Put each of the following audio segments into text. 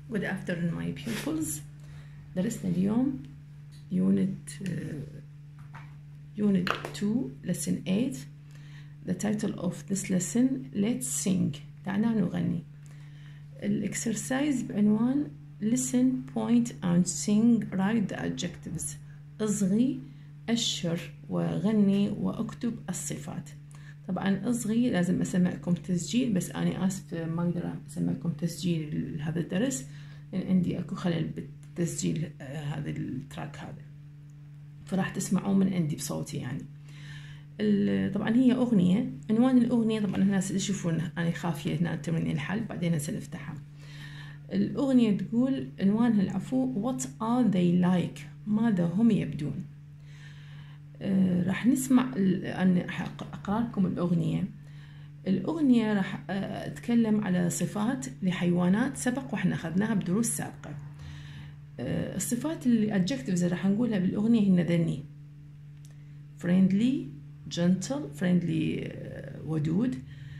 Good afternoon my pupils. درسنا اليوم Unit 2 Lesson 8. The title of this lesson Let's Sing. دعنا نغني. الإكسرسايز بعنوان Listen, point and sing. Write the adjectives. اصغي، أشر وغني وأكتب الصفات. طبعا اصغي لازم اسمعكم تسجيل، بس انا اسفه ما اقدر اسمعكم تسجيل هذا الدرس لان عندي اكو خلل بالتسجيل هذا التراك هذا، فراح تسمعون من عندي بصوتي يعني. طبعا هي اغنيه، عنوان الاغنيه طبعا الناس يشوفون انا خافيه هنا تمرين الحل بعدين هسه نفتحها. الاغنيه تقول عنوانها العفو What are they like؟ ماذا هم يبدون؟ راح نسمع أنا أقرأ لكم الأغنية راح أتكلم على صفات لحيوانات سبق وإحنا أخذناها بدروس سابقة. الصفات الادجكتيفز راح نقولها بالأغنية هن ذني: friendly, gentle. friendly ودود،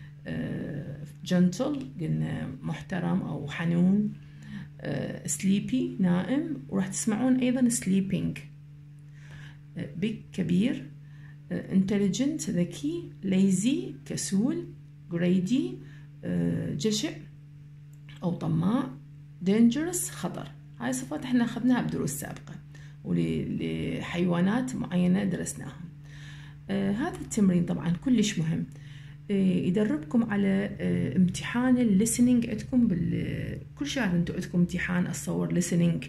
gentle قلنا محترم أو حنون، sleepy نائم، وراح تسمعون أيضا sleeping. big كبير، intelligent ذكي، lazy كسول، greedy جشع أو طماع، dangerous خطر. هاي صفات احنا أخذناها بدروس سابقة ولحيوانات معينة درسناها. هذا التمرين طبعا كلش مهم، يدربكم على امتحان الليسننج. عندكم كل شهر انتم عندكم امتحان اتصور ليسننج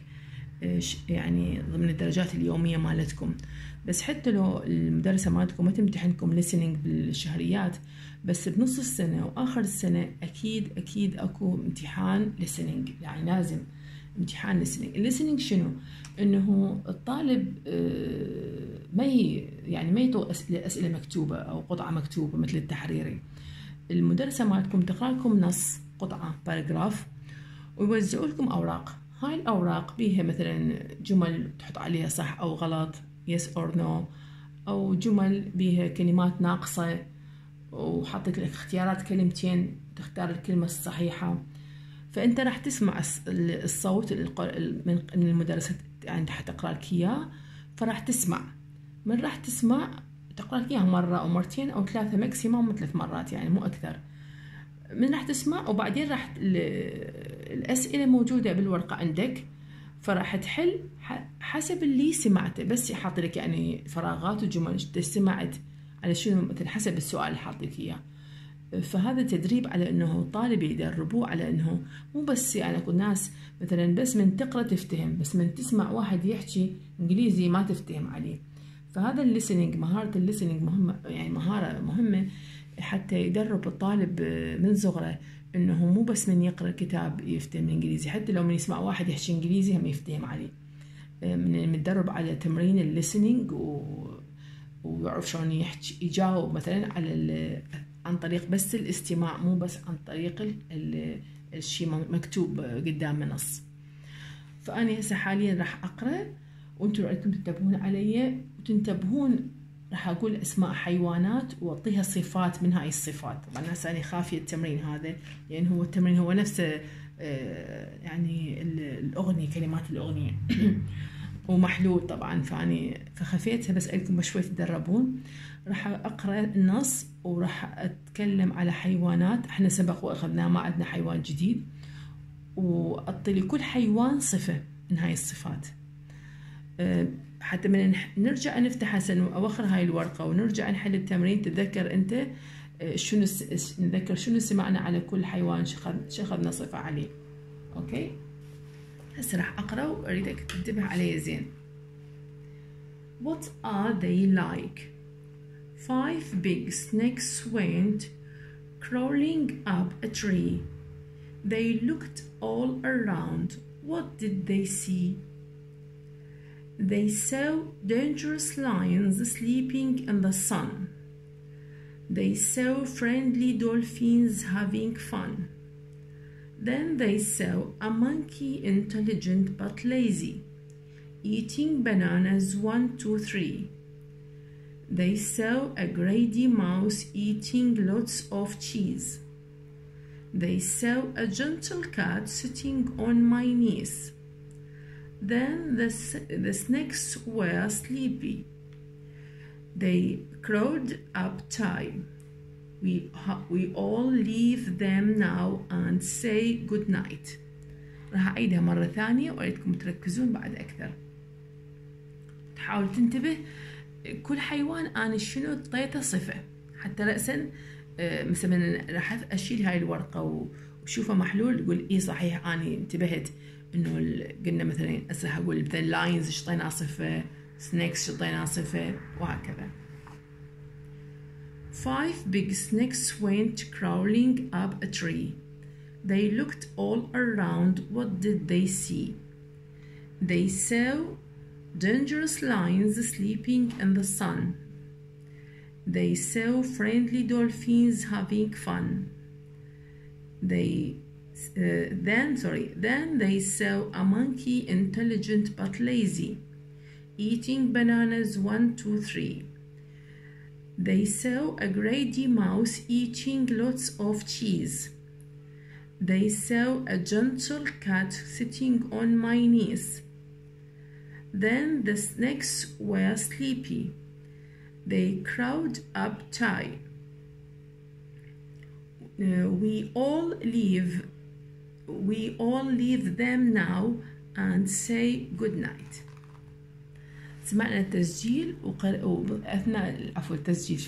يعني ضمن الدرجات اليومية مالتكم، بس حتى لو المدرسة مالتكم ما تمتحنكم listening بالشهريات، بس بنص السنة وآخر السنة أكيد أكو امتحان listening، يعني لازم امتحان listening. listening شنو؟ إنه الطالب ما يطو أسئلة مكتوبة أو قطعة مكتوبة مثل التحريري. المدرسة مالتكم تقرأ لكم نص قطعة باراجراف ويوزعوا لكم أوراق. هاي الأوراق بيها مثلا جمل تحط عليها صح أو غلط yes or no، أو جمل بيها كلمات ناقصة وحطت لك اختيارات كلمتين تختار الكلمة الصحيحة. فأنت راح تسمع الصوت من المدرسة يعني تقرأ لك إياه، فراح تسمع. من راح تسمع تقرأ لك إياه مرة أو مرتين أو ثلاثة ماكسيموم 3 مرات يعني مو أكثر. من راح تسمع وبعدين راح الأسئلة موجودة بالورقة عندك، فراح تحل حسب اللي سمعته، بس يحط لك يعني فراغات وجمل سمعت على شنو مثل حسب السؤال اللي حاط لك اياه. فهذا تدريب على انه الطالب يدربوه على انه مو بس يعني اكو ناس مثلا بس من تقرا تفتهم، بس من تسمع واحد يحكي انجليزي ما تفتهم عليه. فهذا الليسننج، مهارة الليسننج مهمة، يعني مهارة مهمة حتى يدرب الطالب من صغره انه مو بس من يقرا الكتاب يفتهم الانجليزي، حتى لو من يسمع واحد يحكي انجليزي هم يفتهم عليه. من متدرب على تمرين الليسننج ويعرف شلون يجاوب مثلا على عن طريق بس الاستماع، مو بس عن طريق الشيء مكتوب قدام نص. فأنا هسه حاليا راح أقرأ وانتم عندكم تنتبهون علي وتنتبهون. راح أقول أسماء حيوانات وأعطيها صفات من هاي الصفات. طبعا هسه أنا خافية التمرين هذا لأن هو التمرين هو نفسه يعني الأغنية، كلمات الأغنية ومحلول طبعا، فخفيتها بس أريدكم شوي تدربون. راح أقرأ النص وراح أتكلم على حيوانات احنا سبق وأخذناه، ما عندنا حيوان جديد، وأعطي لكل حيوان صفة من هاي الصفات. حتى من نرجع نفتح أواخر هاي الورقة ونرجع نحل التمرين تتذكر أنت نتذكر شنو سمعنا على كل حيوان، شو أخذنا صفة عليه. أوكي هسه راح أقرأ وأريدك تنتبه عليه زين. What are they like? 5 big snakes went crawling up a tree. They looked all around. What did they see? They saw dangerous lions sleeping in the sun. They saw friendly dolphins having fun. Then they saw a monkey, intelligent but lazy, eating bananas 1, 2, 3. They saw a greedy mouse eating lots of cheese. They saw a gentle cat sitting on my knees. Then the snakes were sleepy. They crowed up time. We all leave them now and say good night. راح أعيدها مرة ثانية وأريدكم تركزون بعد أكثر. تحاول تنتبه كل حيوان أنا شنو طيته صفة، حتى رأسا مثلا راح أشيل هاي الورقة وشوفه محلول تقول إيه صحيح أنا انتبهت إنه قلنا مثلا هسه أقول مثلا لاينز إيش طيناه صفة، سنيكس إيش طيناه صفة، وهكذا. 5 big snakes went crawling up a tree. They looked all around. What did they see? They saw dangerous lions sleeping in the sun. They saw friendly dolphins having fun. Then they saw a monkey, intelligent but lazy, eating bananas 1, 2, 3. They saw a greedy mouse eating lots of cheese. They saw a gentle cat sitting on my knees. Then the snakes were sleepy. They crowd up tight. We all leave them now and say good night. سمعنا التسجيل أثناء التسجيل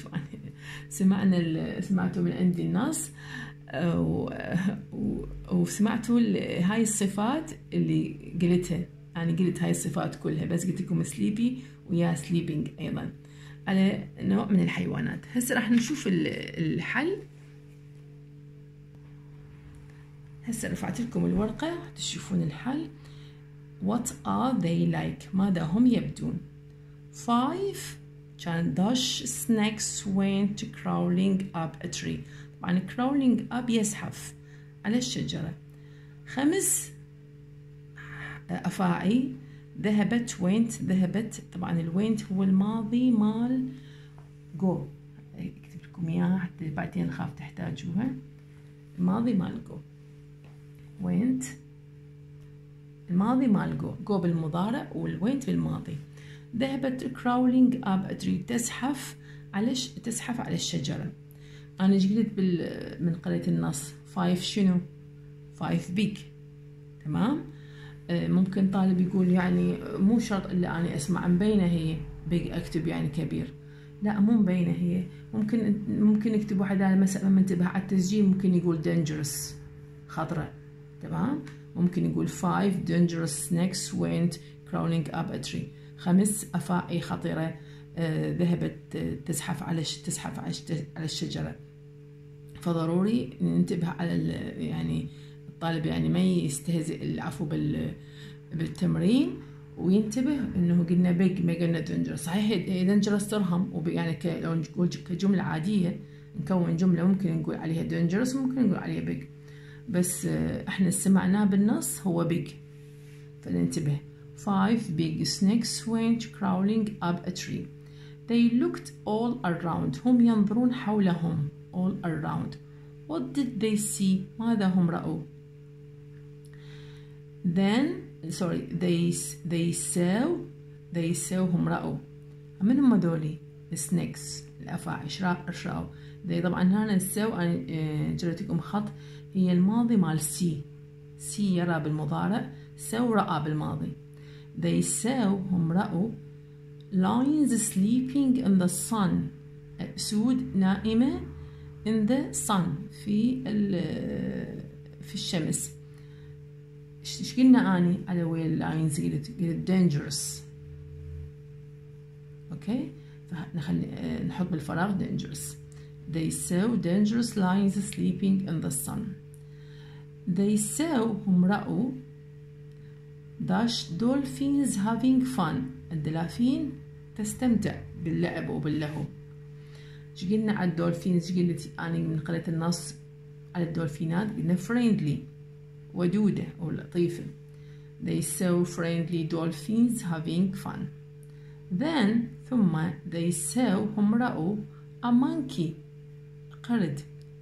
سمعتوا من عندي النص وسمعتوا هاي الصفات اللي قلتها. أنا قلت هاي الصفات كلها بس قلت لكم سليبي ويا سليبينج أيضا على نوع من الحيوانات. هسه راح نشوف الحل. هسه رفعت لكم الورقة تشوفون الحل. What are they like؟ ماذا هم يبدون؟ 5 كان dash snakes went crawling up a tree. طبعا crawling up يزحف على الشجرة. 5 أفاعي ذهبت ذهبت. طبعا الوينت هو الماضي مال go. اكتب لكم اياها حتى بعدين خاف تحتاجوها. الماضي مال go went، الماضي مال go بالمضارع والوينت بالماضي. ذهبت crawling up a tree تزحف على الشجرة. أنا قلت من قرية النص 5 شنو؟ 5 big. تمام. ممكن طالب يقول يعني مو شرط إلا أنا أسمع مبينة هي big أكتب يعني كبير. لا مو مبينة هي. ممكن يكتب واحد على مثلا ما انتبه على التسجيل ممكن يقول dangerous خطرة. تمام. ممكن يقول 5 dangerous snakes went crawling up a tree. 5 أفاعي خطيرة ذهبت تزحف على الشجرة. فضروري ننتبه على يعني الطالب يعني ما يستهزئ العفو بالتمرين وينتبه انه قلنا big ما قلنا dangerous. صحيح dangerous ترهم يعني لو نقول كجملة عادية نكون جملة ممكن نقول عليها dangerous ممكن نقول عليها big، بس احنا سمعناه بالنص هو big فننتبه. 5 big snakes went crawling up a tree. They looked all around. هم ينظرون حولهم. all around. What did they see؟ ماذا هم رأوا؟ they saw هم رأوا. من هم هذولي؟ snakes الأفاعي. إيش رأوا؟ طبعا هنا saw أنا جريت لكم خط هي الماضي مال see يرى بالمضارع، saw رأى بالماضي. they saw هم رأوا lions sleeping in the sun. أسود نائمة in the sun في الشمس. إيش قلنا أني على ويل lions؟ قلت dangerous. أوكي نحط بالفراغ dangerous. they saw dangerous lions sleeping in the sun. they saw هم رأوا dash dolphins having fun. الدلافين تستمتع باللعب وباللهو. ايش قلنا على الدولفينز؟ قلت أنا من قرية النص على الدولفينات قلنا friendly ودودة أو لطيفة. they saw friendly dolphins having fun. then ثم they saw هم رأوا a monkey قرد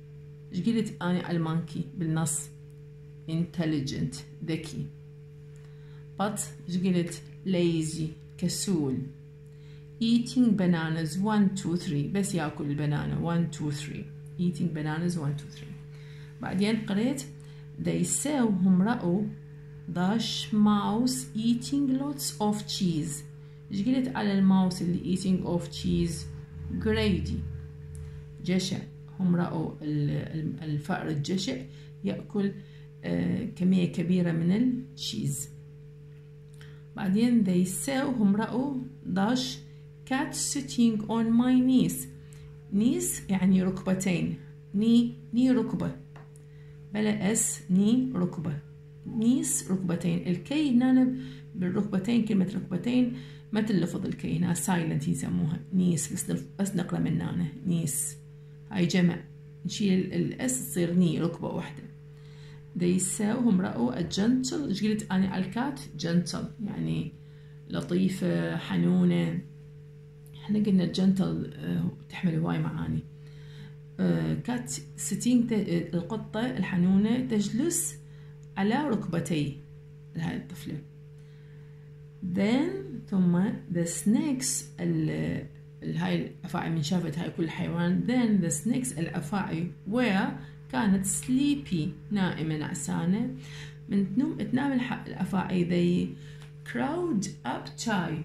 ايش قلت أنا على المانكي بالنص؟ intelligent ذكي. but ايش قلت؟ lazy كسول. eating bananas 1 2 3 بس ياكل البنانة 1 2 3 eating bananas 1 2 3. بعدين قريت they saw هم رأوا dash mouse eating lots of cheese. ايش قلت على الماوس اللي eating of cheese؟ greedy جشع. هم رأوا الفأر الجشع يأكل كمية كبيرة من التشيز. بعدين they saw هم رأوا dash cat sitting on my knees. knees يعني ركبتين. ني ركبة بلا اس، ني ركبة. knees ركبتين. الكي هنا بالركبتين، كلمة ركبتين ما تلفظ الكي هنا silent يسموها knees، بس نقرأ من هنا knees. هاي جمع، نشيل الاس تصير ني ركبة واحدة. they saw هم رأوا a gentle. ايش قلت أنا على الكات؟ gentle يعني لطيفة حنونة. احنا قلنا gentle تحمل هواي معاني. كات sitting القطة الحنونة تجلس على ركبتي هاي الطفلة. then ثم the snakes هاي الأفاعي من شافت هاي كل حيوان. then the snakes الأفاعي were كانت sleepy نائمة نعسانة. من تنام الأفاعي they crowd up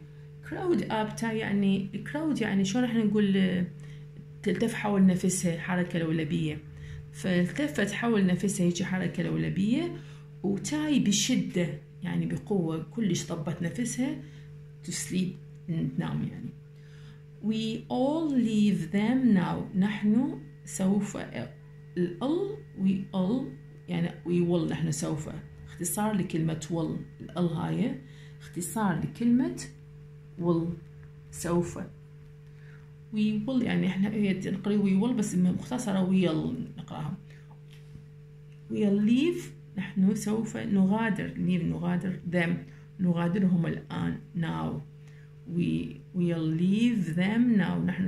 يعني crowd يعني شلون احنا نقول تلتف حول نفسها حركة لولبية، فالتفت حول نفسها هيك حركة لولبية. وتاي بشدة يعني بقوة كلش طبت نفسها to sleep تنام يعني. we all leave them now نحن سوف we all يعني we will نحن سوف اختصار لكلمة will. ال هاي اختصار لكلمة will سوف. we will يعني احنا هي نقرأ we will بس مختصرة we'll نقرأها. we'll leave نحن سوف نغادر leave نغادر them نغادرهم الآن now. we'll leave them now نحن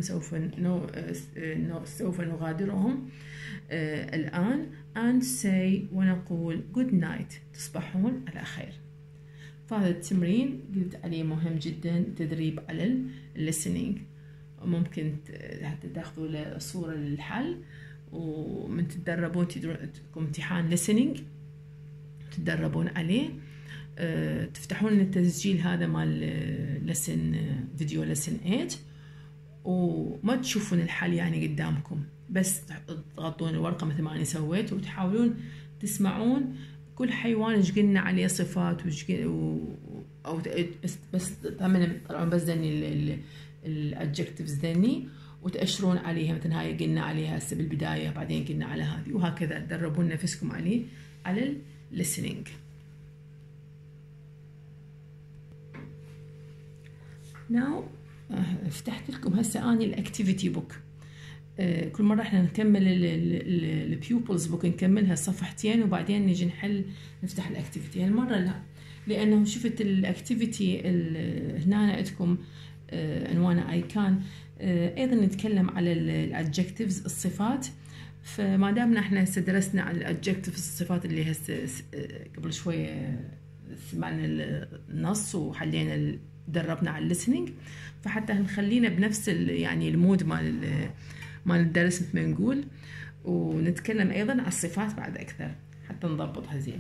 سوف نغادرهم الآن. and say ونقول good night تصبحون على خير. فهذا التمرين قلت عليه مهم جدا، تدريب على listening. ممكن حتى تاخذوا له صورة للحل، ومن تتدربون تكون امتحان listening تتدربون عليه. تفتحون التسجيل هذا مال lesson فيديو lesson 8 وما تشوفون الحل يعني قدامكم، بس تضغطون الورقة مثل ما أنا سويت وتحاولون تسمعون كل حيوان ايش قلنا عليه صفات او بس طبعا بس ذني الادجكتيفز ذني وتأشرون عليها. مثلا هاي قلنا عليها هسه بالبداية، بعدين قلنا على هذه، وهكذا تدربون نفسكم عليه على listening. now فتحت لكم هسه اني الاكتيفيتي بوك. كل مرة احنا نكمل البيوبلز بوك نكملها صفحتين وبعدين نجي نفتح الاكتيفيتي. هالمرة لا، لانه شفت الاكتيفيتي هنا عندكم عنوانه ايكان. ايضا نتكلم على الادجكتيفز الصفات. فما دامنا احنا هسه درسنا على الادجكتيفز الصفات اللي هسه قبل شوية سمعنا النص وحلينا دربنا على الليسننج، فحتى نخلينا بنفس يعني المود مال الدرس مثل ما نقول، ونتكلم ايضا على الصفات بعد اكثر حتى نضبطها زين.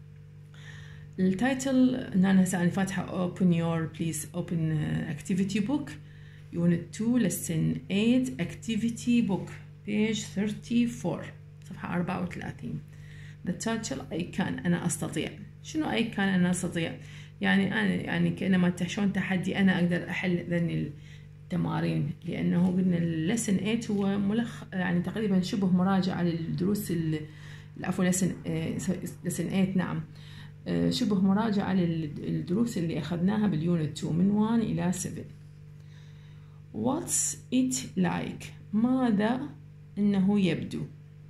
التايتل ان انا هسه انا فاتحه open your please open activity book unit 2 lesson 8 activity book page 34 صفحه 34. the title I can أنا أستطيع. شنو I can أنا أستطيع؟ يعني أنا يعني كأنما تحشون تحدي أنا أقدر أحل ذني التمارين، لأنه قلنا اللسن 8 هو يعني تقريبا شبه مراجعة للدروس عفوا لسن 8 نعم، شبه مراجعة للدروس اللي أخذناها باليونت 2 من 1 إلى 7. What's it like؟ ماذا إنه يبدو.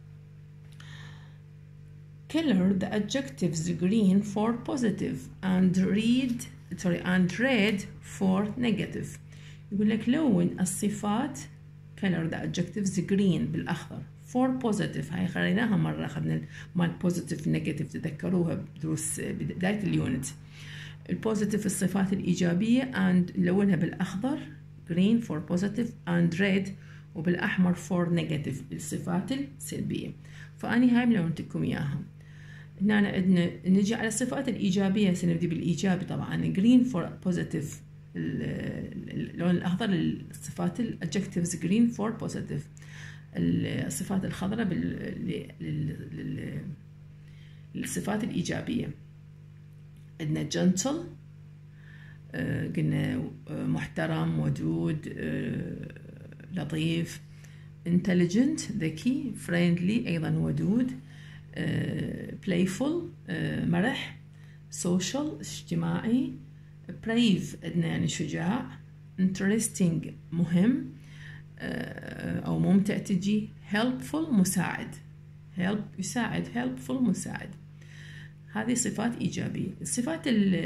Color the adjectives green for positive and red for negative. يقول لك لون الصفات color the adjectives green بالأخضر for positive. هاي قريناها مرة، أخذنا مال positive negative، تذكروها بدروس بداية اليونت. البوزيتيف الصفات الإيجابية and نلونها بالأخضر green for positive and red وبالأحمر for negative الصفات السلبية. فأني هاي ملونت لكم إياها. هنا عندنا نجي على الصفات الإيجابية، سنبدي بالإيجابي طبعا green for positive اللون الأخضر للصفات adjectives green for positive. الصفات الخضراء للصفات الإيجابية. عندنا gentle قلنا محترم ودود لطيف. intelligent ذكي. friendly أيضا ودود. playful مرح. social اجتماعي. brave عندنا يعني شجاع. interesting مهم أو ممتع تجي. helpful مساعد. help يساعد. helpful مساعد. هذه صفات إيجابية. الصفات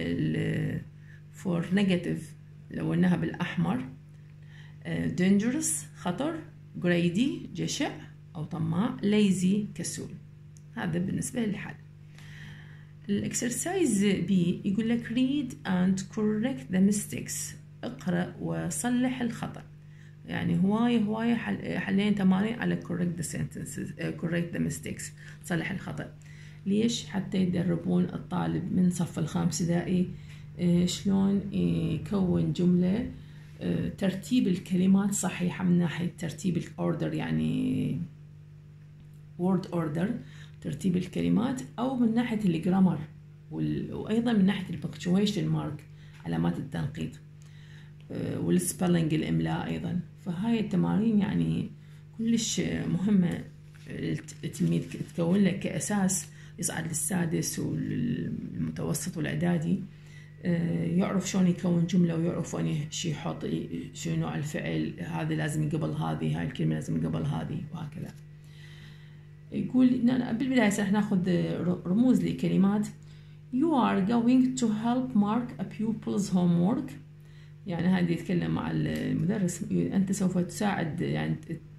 for negative لوناها بالأحمر dangerous خطر. greedy جشع أو طماع. lazy كسول. هذا بالنسبة للحل. الإكسرسايز بي يقول لك read and correct the mistakes. اقرأ وصلح الخطأ. يعني هواية حلين تمارين على correct the sentences correct the mistakes صلح الخطأ. ليش؟ حتى يدربون الطالب من صف الخامس ابتدائي شلون يكون جملة ترتيب الكلمات صحيحة من ناحية ترتيب الأوردر، يعني word order ترتيب الكلمات، أو من ناحية الجرامر وأيضا من ناحية البنكتويشن مارك علامات التنقيط والسبيلنج الإملاء أيضا. فهاي التمارين يعني كلش مهمة التلميذ تكون له كأساس يصعد للسادس والمتوسط والإعدادي، يعرف شلون يكون جملة ويعرف وين شي يحط شو نوع الفعل، هذا لازم قبل هذه، هاي الكلمة لازم قبل هذه وهكذا. يقول بالبداية راح ناخذ رموز لكلمات. You are going to help mark a pupil's homework. يعني هذا يتكلم مع المدرس، أنت سوف تساعد يعني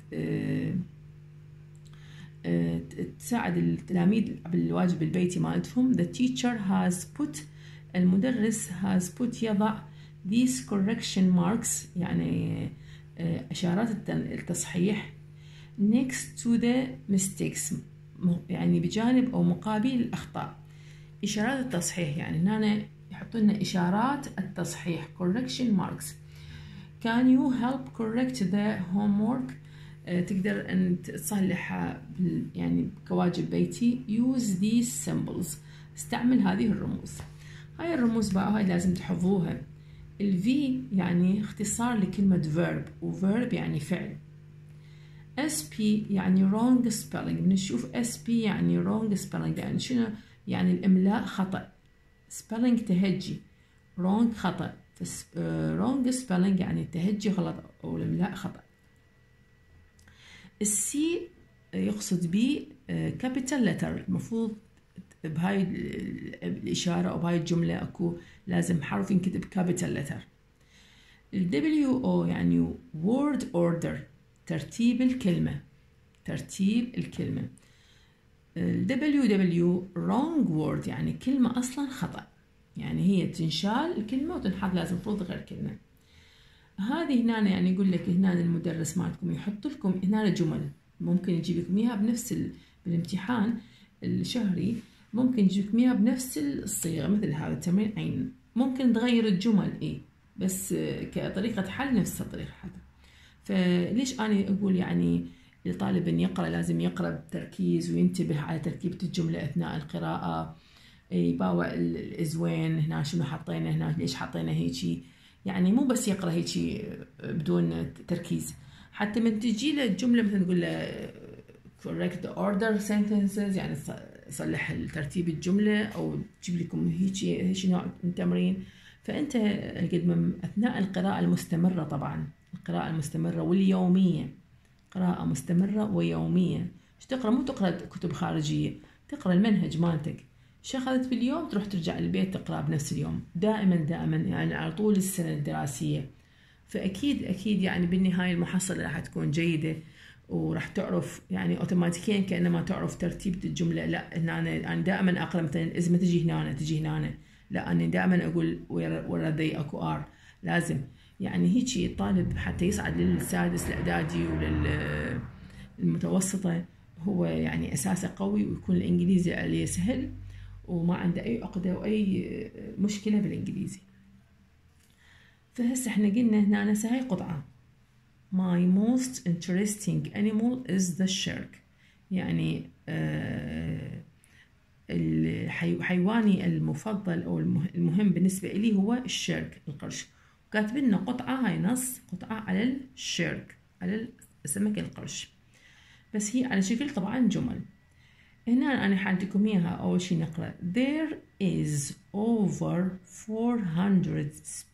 تساعد التلاميذ بالواجب البيتي مالتهم. The teacher has put المدرس has put يضع these correction marks يعني إشارات التصحيح next to the mistakes يعني بجانب أو مقابل الأخطاء. إشارات التصحيح يعني هنا يحطون لنا إشارات التصحيح correction marks. Can you help correct the homework؟ تقدر أن تصلحها يعني كواجب بيتي. Use these symbols استعمل هذه الرموز. هاي الرموز بقى هاي لازم تحفظوها. V يعني اختصار لكلمة verb، وverb يعني فعل. SP يعني wrong spelling، بنشوف SP يعني wrong spelling يعني شنو؟ يعني الإملاء خطأ. spelling تهجي، wrong خطأ، wrong spelling يعني التهجي غلط أو الإملاء خطأ. السي يقصد به capital letter، المفروض بهاي الإشارة أو بهاي الجملة أكو لازم حرف ينكتب capital letter. WO يعني word order ترتيب الكلمة، ترتيب الكلمة. WW wrong word يعني كلمة أصلا خطأ، يعني هي تنشال الكلمة وتنحط لازم مفروض غير كلمة. هذه هنا يعني يقول لك هنا المدرس مالكم يحط لكم هنا جمل ممكن يجيب لكم اياها بنفس بالامتحان الشهري، ممكن يجيب لكم اياها بنفس الصيغه مثل هذا التمرين عين. ممكن تغير الجمل بس كطريقه حل نفس طريقه حل. فليش انا اقول يعني الطالب ان يقرا لازم يقرا بتركيز وينتبه على تركيبه الجمله اثناء القراءه، يباوع الازوين هنا شنو حطينا هنا، ليش حطينا هيجي، يعني مو بس يقرأ هيك بدون تركيز. حتى من تجي له الجملة مثلا نقول له correct the order sentences يعني صلح ترتيب الجملة، أو تجيب لكم هيك نوع من التمرين. فأنت أثناء القراءة المستمرة، طبعا القراءة المستمرة واليومية، قراءة مستمرة ويومية. تقرأ مو تقرأ كتب خارجية، تقرأ المنهج مالتك، شو أخذت باليوم تروح ترجع البيت تقرأ بنفس اليوم، دائما يعني على طول السنة الدراسية. فأكيد يعني بالنهاية المحصلة راح تكون جيدة، وراح تعرف يعني اوتوماتيكيا كانما تعرف ترتيب الجمله. لا انا دائما اقرا مثلا الازمه تجي هنا تجي هنا، لا انا دائما اقول ورا ذي اكو ار. لازم يعني هيك الطالب حتى يصعد للسادس الاعدادي وللمتوسطه هو يعني اساسه قوي، ويكون الانجليزي عليه سهل وما عنده اي عقده واي مشكله بالانجليزي. فهسه احنا قلنا هنا هاي قطعه My most interesting animal is the shark، يعني حيواني المفضل أو المهم بالنسبة لي هو الشارك القرش. وكاتب لنا قطعة، هاي نص قطعة على الشارك على السمك القرش، بس هي على شكل طبعا جمل. هنا أنا حاعطيكم إياها. أول شي نقرأ There is over 400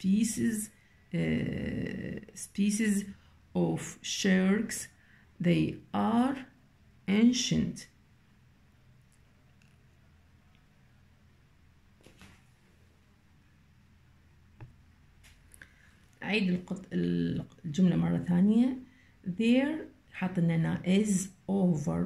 species of sharks. They are ancient. أعيد الجملة مرة ثانية. There حاطين لنا is over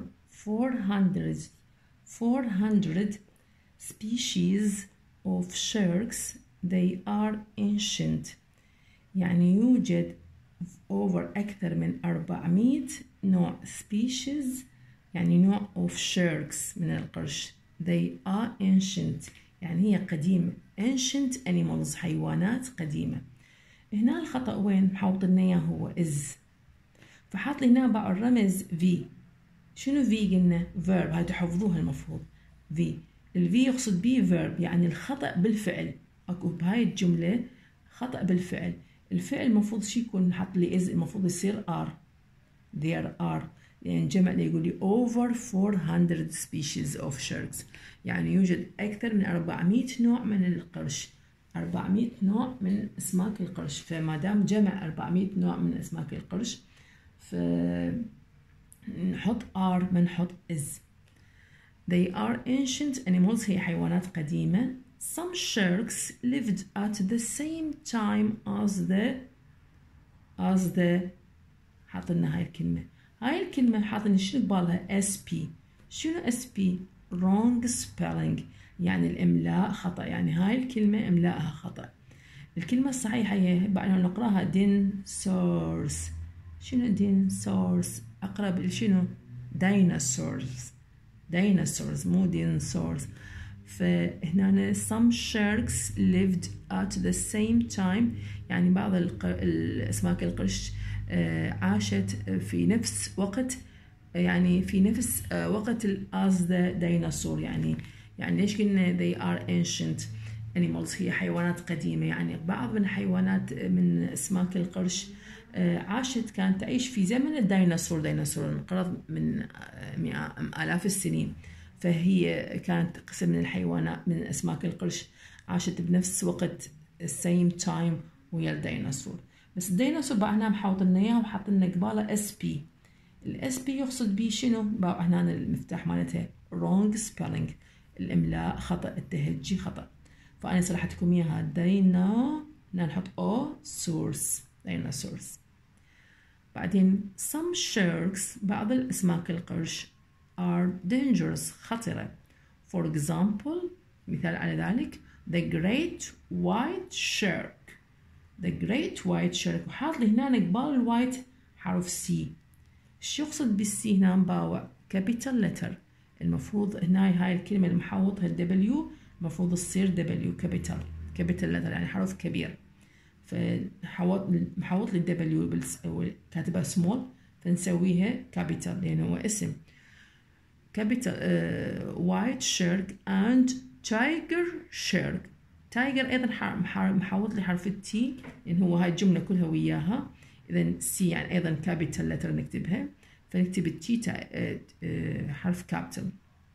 400 species of sharks. They are ancient. يعني يوجد over أكثر من 400 نوع species، يعني نوع of sharks من القرش. They are ancient يعني هي قديمة. ancient animals حيوانات قديمة. هنا الخطأ وين؟ محاوط لنا إياه هو is، فحاط لي هنا بعض الرمز V. شنو V؟ قلنا verb، هاي تحفظوها المفروض. V الV يقصد به verb، يعني الخطأ بالفعل. اكو بهاي الجملة خطأ بالفعل. الفعل المفروض شي يكون حط لي is، المفروض يصير are. there are يعني جمع لي يقول لي over 400 species of sharks، يعني يوجد أكثر من 400 نوع من القرش. 400 نوع من أسماك القرش، فما دام جمع 400 نوع من أسماك القرش فنحط are ما نحط is. They are ancient animals، هي حيوانات قديمة. Some sharks lived at the same time as the حاطلنا هاي الكلمة. هاي الكلمة حاطلنا شنو ببالها؟ SP. شنو SP؟ wrong spelling، يعني الإملاء خطأ، يعني هاي الكلمة إملاءها خطأ. الكلمة الصحيحة هي بعد ما نقراها dinosaurs. شنو dinosaurs؟ أقرب لشنو؟ dinosaurs مو dinosaurs. فهنا some sharks lived at the same time، يعني بعض الأسماك القرش عاشت في نفس وقت، يعني في نفس وقت as the dinosaur. يعني ليش قلنا they are ancient animals؟ هي حيوانات قديمة، يعني بعض من حيوانات من أسماك القرش كانت تعيش في زمن الديناصور. انقرض من آلاف السنين، فهي كانت قسم من الحيوانات من أسماك القرش عاشت بنفس وقت same time ويا الديناصور. بس الديناصور بعدنا محاوطنا إياه وحاطلنا قباله SP. الSP يقصد بيه شنو؟ هنا المفتاح مالتها wrong spelling، الإملاء خطأ، التهجي خطأ. فأنا صلحتكم إياها نحط source dinosaurs. بعدين some sharks بعض الأسماك القرش are dangerous خطرة. For example مثال على ذلك the great white shark. وحاط لي هنا قبال الوايت حرف C. شو يقصد بالسي هنا؟ مباوع capital letter. المفروض هنا هاي الكلمة المحوطها W المفروض تصير W capital letter، يعني حرف كبير. محوط لي W كاتبها small، فنسويها capital لأنه هو اسم. capital white shark and tiger shark. tiger أيضا محوط لي حرف T، لأن هو هاي الجملة كلها وياها. إذا C يعني أيضا capital letter نكتبها، فنكتب التي حرف كابيتال.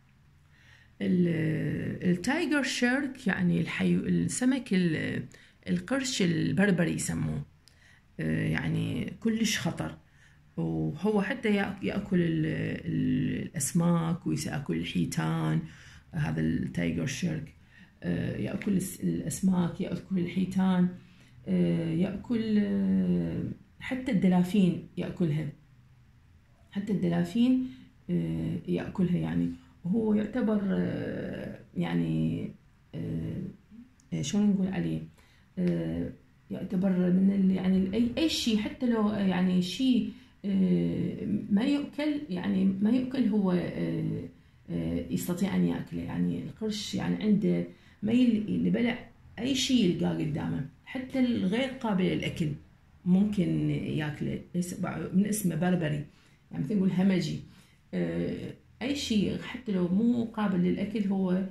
التايجر شارك يعني السمك القرش البربري يسموه، يعني كلش خطر، وهو حتى يأكل الأسماك ويأكل الحيتان. هذا التايجر شارك يأكل الأسماك، يأكل الحيتان، يأكل حتى الدلافين يأكلها. حتى الدلافين يأكلها يعني. وهو يعتبر يعني شلون نقول عليه، يعتبر من يعني أي شيء، حتى لو يعني شيء ما يؤكل، يعني ما يؤكل هو يستطيع أن يأكله. يعني القرش يعني عنده ميل لبلع أي شيء يلقاه قدامه، حتى الغير قابل للأكل ممكن ياكله. من اسمه بربري، يعني مثل نقول همجي. أي شيء حتى لو مو قابل للأكل هو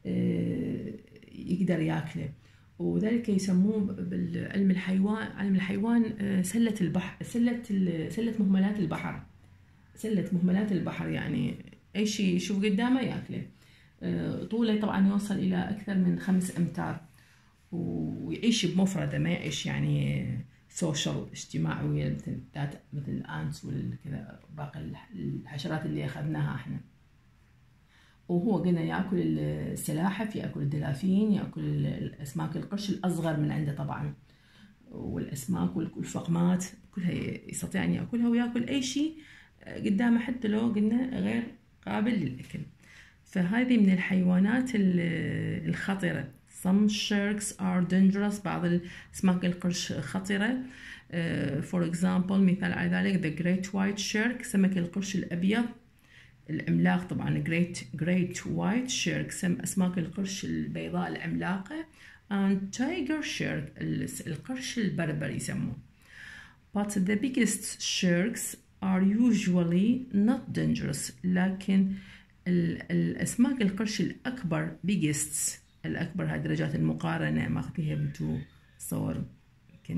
يقدر ياكله. وذلك يسموه بالعلم الحيوان، علم الحيوان سلة البحر، سلة مهملات البحر. سلة مهملات البحر يعني أي شيء يشوف قدامه ياكله. طوله طبعا يوصل إلى أكثر من 5 أمتار، ويعيش بمفردة، ما يعيش يعني سوشيال اجتماعي مثل الأنس والكذا باقي الحشرات اللي أخذناها احنا. وهو قلنا ياكل السلاحف، ياكل الدلافين، ياكل الاسماك القرش الاصغر من عنده طبعا، والاسماك والفقمات كلها يستطيع ان ياكلها، وياكل اي شيء قدامه حتى لو قلنا غير قابل للاكل. فهذه من الحيوانات الخطره. Some sharks are dangerous. بعض الاسماك القرش خطره. For example، مثال على ذلك the great white shark، سمك القرش الابيض العملاق طبعا، great white shark، أسماك القرش البيضاء العملاقة، and tiger shark، القرش البربر يسموه. But the biggest sharks are usually not dangerous. لكن الأسماك القرش الأكبر biggest، الأكبر هاي درجات المقارنة ما فيها بنتو صور يمكن،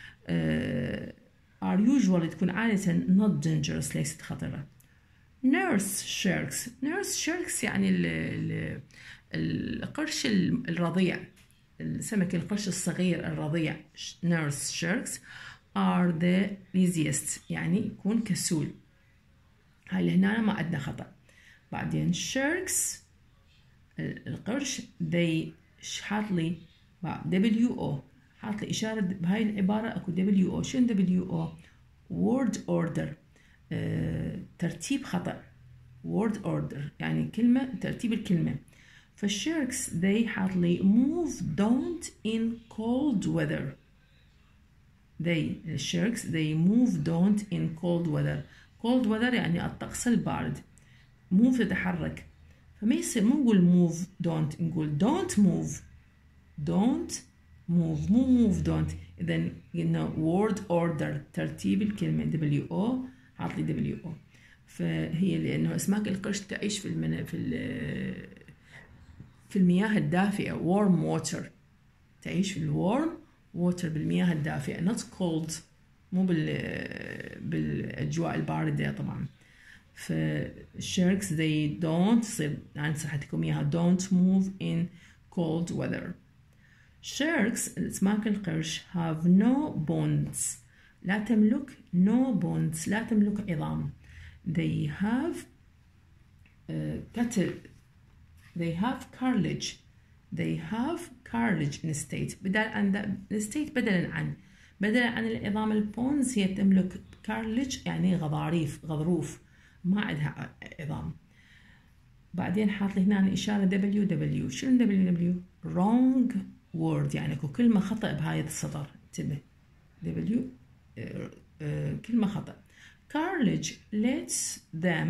are usually تكون عادة not dangerous، ليست خطرة. nurse sharks يعني القرش الرضيع، السمك القرش الصغير الرضيع. nurse sharks are the laziest، يعني يكون كسول. هاي اللي هنا ما عندنا خطأ. بعدين sharks القرش they حاط لي WO، حاط لي إشارة بهاي العبارة اكو WO. شنو WO؟ word order، ترتيب خطأ. word order يعني كلمة، ترتيب الكلمة. فالشاركس they حاط لي move don't in cold weather. الشاركس they move don't in cold weather. cold weather يعني الطقس البارد. move تتحرك، فما يصير مو نقول move don't، نقول don't move. don't move، مو move don't. إذن قلنا word order ترتيب الكلمة WO، حاط لي WO. فهي لأنه أسماك القرش تعيش في المياه الدافئة، warm water، تعيش في الwarm water بالمياه الدافئة، not cold، مو بالأجواء الباردة طبعا. فالشاركس they don't، صير يعني صحتكم إياها don't move in cold weather. sharks الأسماك القرش have no bones، لا تملك no bones، لا تملك عظام. they have they have cartilage. they have cartilage instead، بدل عن instead بدلا عن العظام البونز، هي تملك cartilage يعني غضاريف، غضروف، ما عندها عظام. بعدين حاط لي هنا إشارة WW. شنو WW؟ wrong word، يعني اكو كلمة خطأ بهاي السطر، انتبه. W كلمة خطأ. cartilage lets them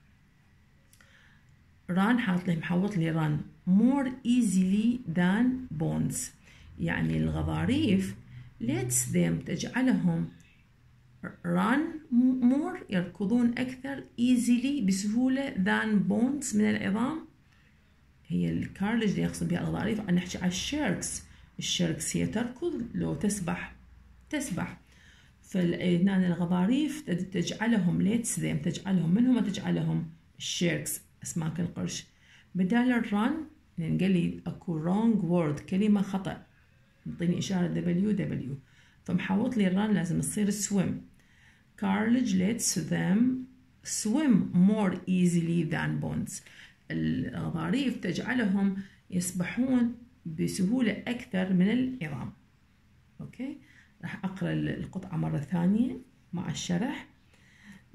run، حاط لي محوط لي run more easily than bones، يعني الغضاريف lets them تجعلهم run more يركضون أكثر easily بسهولة than bones من العظام. هي الكارلج اللي يقصد بها الغضاريف. عم نحكي على الشاركس هي تركض لو تسبح. فهنا الغضاريف تجعلهم ليتس ذيم، تجعلهم من هم؟ تجعلهم الشاركس أسماك القرش. بدال الرن يعني قال لي اكو wrong word، كلمة خطأ، نعطيني إشارة WW، فمحوط لي الرن لازم تصير swim. cartilage lets them swim more easily than bones، الغضاريف تجعلهم يسبحون بسهولة أكثر من العظام. أوكي، راح أقرأ القطعة مرة ثانية مع الشرح.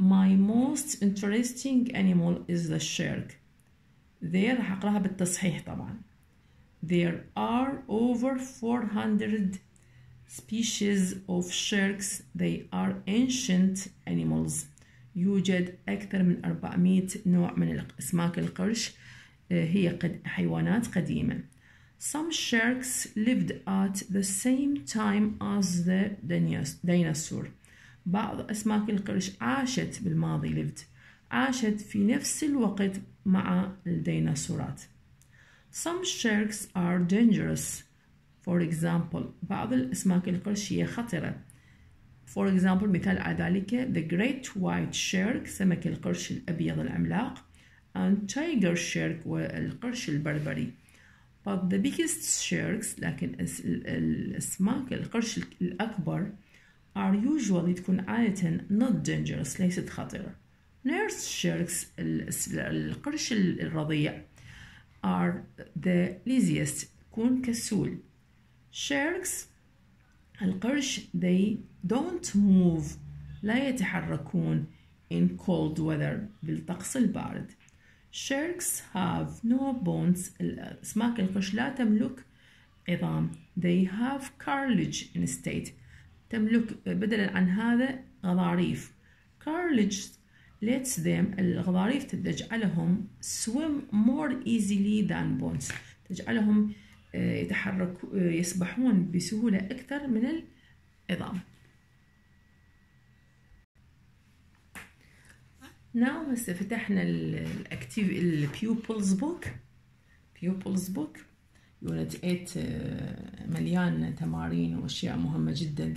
my most interesting animal is the shark. There راح أقرأها بالتصحيح طبعا. There are over 400 species of sharks. They are ancient animals. يوجد أكثر من 400 نوع من أسماك القرش. هي حيوانات قديمة. Some sharks lived at the same time as the dinosaur. بعض أسماك القرش عاشت بالماضي lived. عاشت في نفس الوقت مع الديناصورات. Some sharks are dangerous. For example, بعض الأسماك القرش هي خطرة. For example, مثال على ذلك the great white shark سمك القرش الأبيض العملاق and tiger shark والقرش البربري. But the biggest sharks لكن الأسماك القرش الأكبر are usually تكون عادة not dangerous ليست خطرة. Nurse sharks القرش الرضيع are the laziest تكون كسول. Sharks القرش they don't move لا يتحركون in cold weather بالطقس البارد. Sharks have no bones أسماك القرش لا تملك عظام. They have cartilage instead تملك بدلا عن هذا غضاريف. Cartilage lets them الغضاريف تجعلهم swim more easily than bones تجعلهم يسبحون بسهولة أكثر من العظام. Now هسه فتحنا pupils book unit 8 مليان تمارين وأشياء مهمة جدا.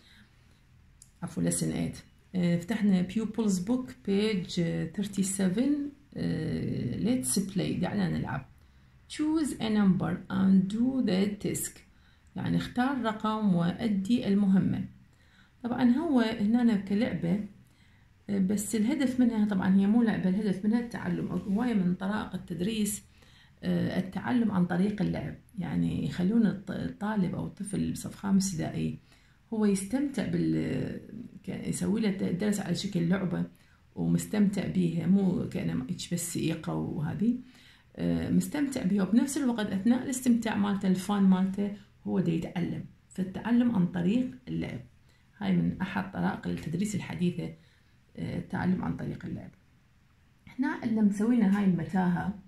عفوا lesson 8 فتحنا pupils book page 37. let's play دعنا نلعب. choose a number and do the task يعني اختار رقم وأدي المهمة. طبعا هو هنا كلعبة بس الهدف منها طبعا هي مو لعبة. الهدف منها التعلم. هواية من طرائق التدريس التعلم عن طريق اللعب يعني يخلون الطالب أو الطفل بصف خامس ابتدائي هو يستمتع يسوي له درس على شكل لعبة ومستمتع بيها مو كأنه بس يقرأ وهذه مستمتع بها وبنفس الوقت أثناء الاستمتاع مالته الفان مالته هو دا يتعلم. فالتعلم عن طريق اللعب هاي من أحد طرائق التدريس الحديثة التعلم عن طريق اللعب. احنا اللي مسوينا هاي المتاهة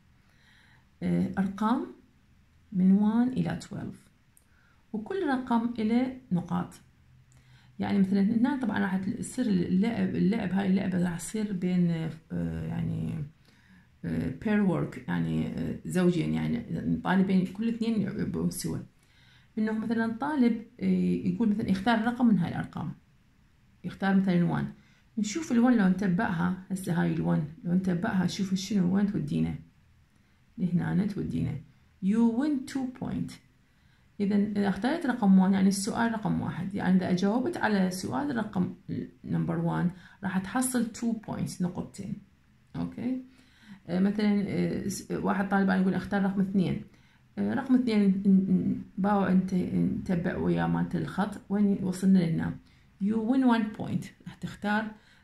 أرقام من 1 إلى 12 وكل رقم إله نقاط. يعني مثلا هنا طبعا راح تصير اللعب هاي اللعبة راح تصير بين يعني pair work يعني زوجين يعني طالبين كل اثنين يلعبون سوا. انه مثلا طالب يقول مثلا يختار رقم من هاي الارقام يختار مثلا 1 نشوف ال1 لو نتبعها هسه هاي ال1 لو نتبعها شوف شنو وين تودينا لهنا تودينا you win 2 point. إذا اخترت رقم 1 يعني السؤال رقم 1 يعني إذا أجاوبت على سؤال رقم نمبر 1 راح تحصل 2 points نقطتين. أوكي مثلا واحد طالب يقول اختار رقم 2 رقم 2 باو أنت نتبع وياه مالت الخط وين وصلنا لهنا you win 1 point راح تختار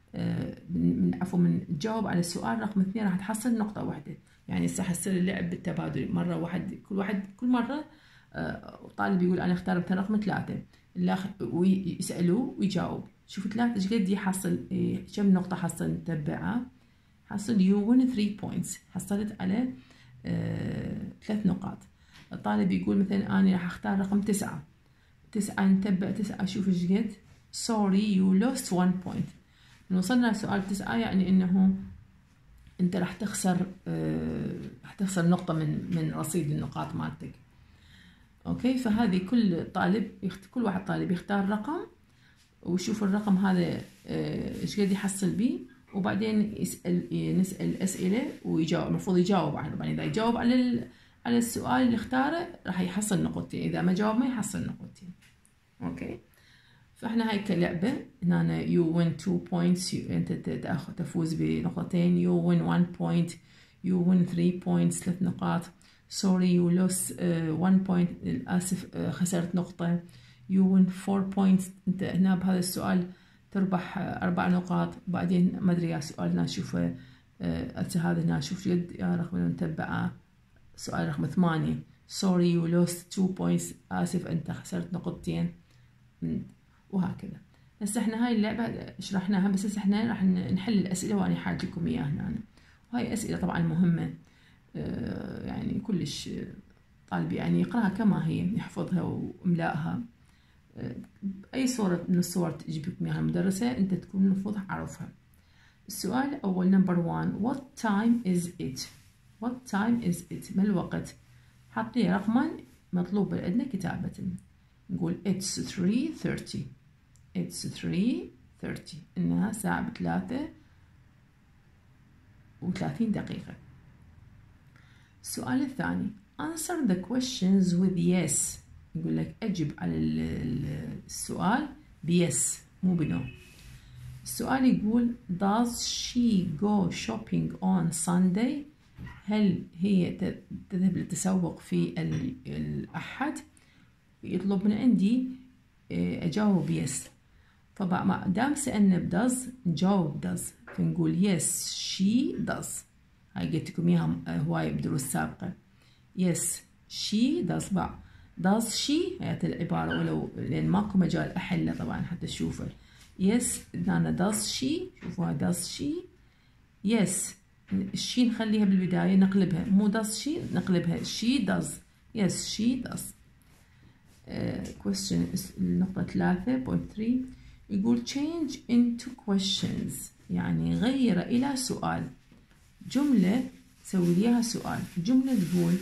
من تجاوب على السؤال رقم 2 راح تحصل نقطة واحدة. يعني راح يصير اللعب بالتبادل مرة كل مرة طالب يقول أنا اختار مثلا رقم 3 ويسألوه ويجاوب شوف 3 ايش قد يحصل كم نقطة حصل نتبعها حصل you win 3 points حصلت على 3 نقاط. الطالب يقول مثلا أنا راح اختار رقم 9 نتبع 9 شوف ايش قد sorry you lost 1 point. من وصلنا لسؤال 9 يعني انه انت راح تخسر نقطة من رصيد النقاط مالتك. اوكي فهذه كل واحد طالب يختار رقم ويشوف الرقم هذا ايش قد يحصل بيه وبعدين نسأل أسئلة ويجاوب. المفروض يجاوب يعني إذا يجاوب على السؤال اللي اختاره راح يحصل نقطتين إذا ما جاوب ما يحصل نقطتين. اوكي فاحنا هاي كلعبة هنا you win 2 points انت تفوز بنقطتين you win 1 point you win 3 points 3 نقاط sorry you lost 1 point للأسف خسرت نقطة you win 4 points انت هنا بهذا السؤال تربح 4 نقاط. بعدين ما أدري يا سؤال نشوفه هذا نشوف جد يا رقم المتبعة. سؤال رقم 8 sorry you lost 2 points، آسف أنت خسرت نقطتين، وهكذا. هسه احنا هاي اللعبة شرحناها، بس هسه احنا راح نحل الأسئلة وأنا حاجة لكم إياها هنا. وهاي أسئلة طبعا مهمة، يعني كلش طالب يعني يقرأها كما هي، يحفظها وإملائها. أي صورة من الصور تجيب لكم إياها المدرسة أنت تكون المفروض عارفها. السؤال الأول نمبر 1 what time is it؟ what time is it؟ ما الوقت؟ حط لي رقما مطلوب عندنا كتابة. نقول it's 3:30 it's 3:30 إنها ساعة 33 دقيقة. السؤال الثاني answer the questions with yes، يقول لك أجب على السؤال بيس مو بنو. السؤال يقول does she go shopping on Sunday؟ هل هي تذهب للتسوق في الأحد؟ يطلب من عندي أجاوب يس، فما دام سألنا بداز نجاوب داز، فنقول yes she does. هاي قلت لكم إياها هواية بدروس سابقة. yes she does. بقى does she هي العبارة، ولو لأن ماكو مجال أحلها طبعا حتى تشوفه. yes هنا does she، شوفوها does she yes الشي نخليها بالبداية نقلبها، مو does she نقلبها she does yes she does. question النقطة 3.3 يقول change into questions، يعني غير إلى سؤال. جملة سوي ليها سؤال. جملة تقول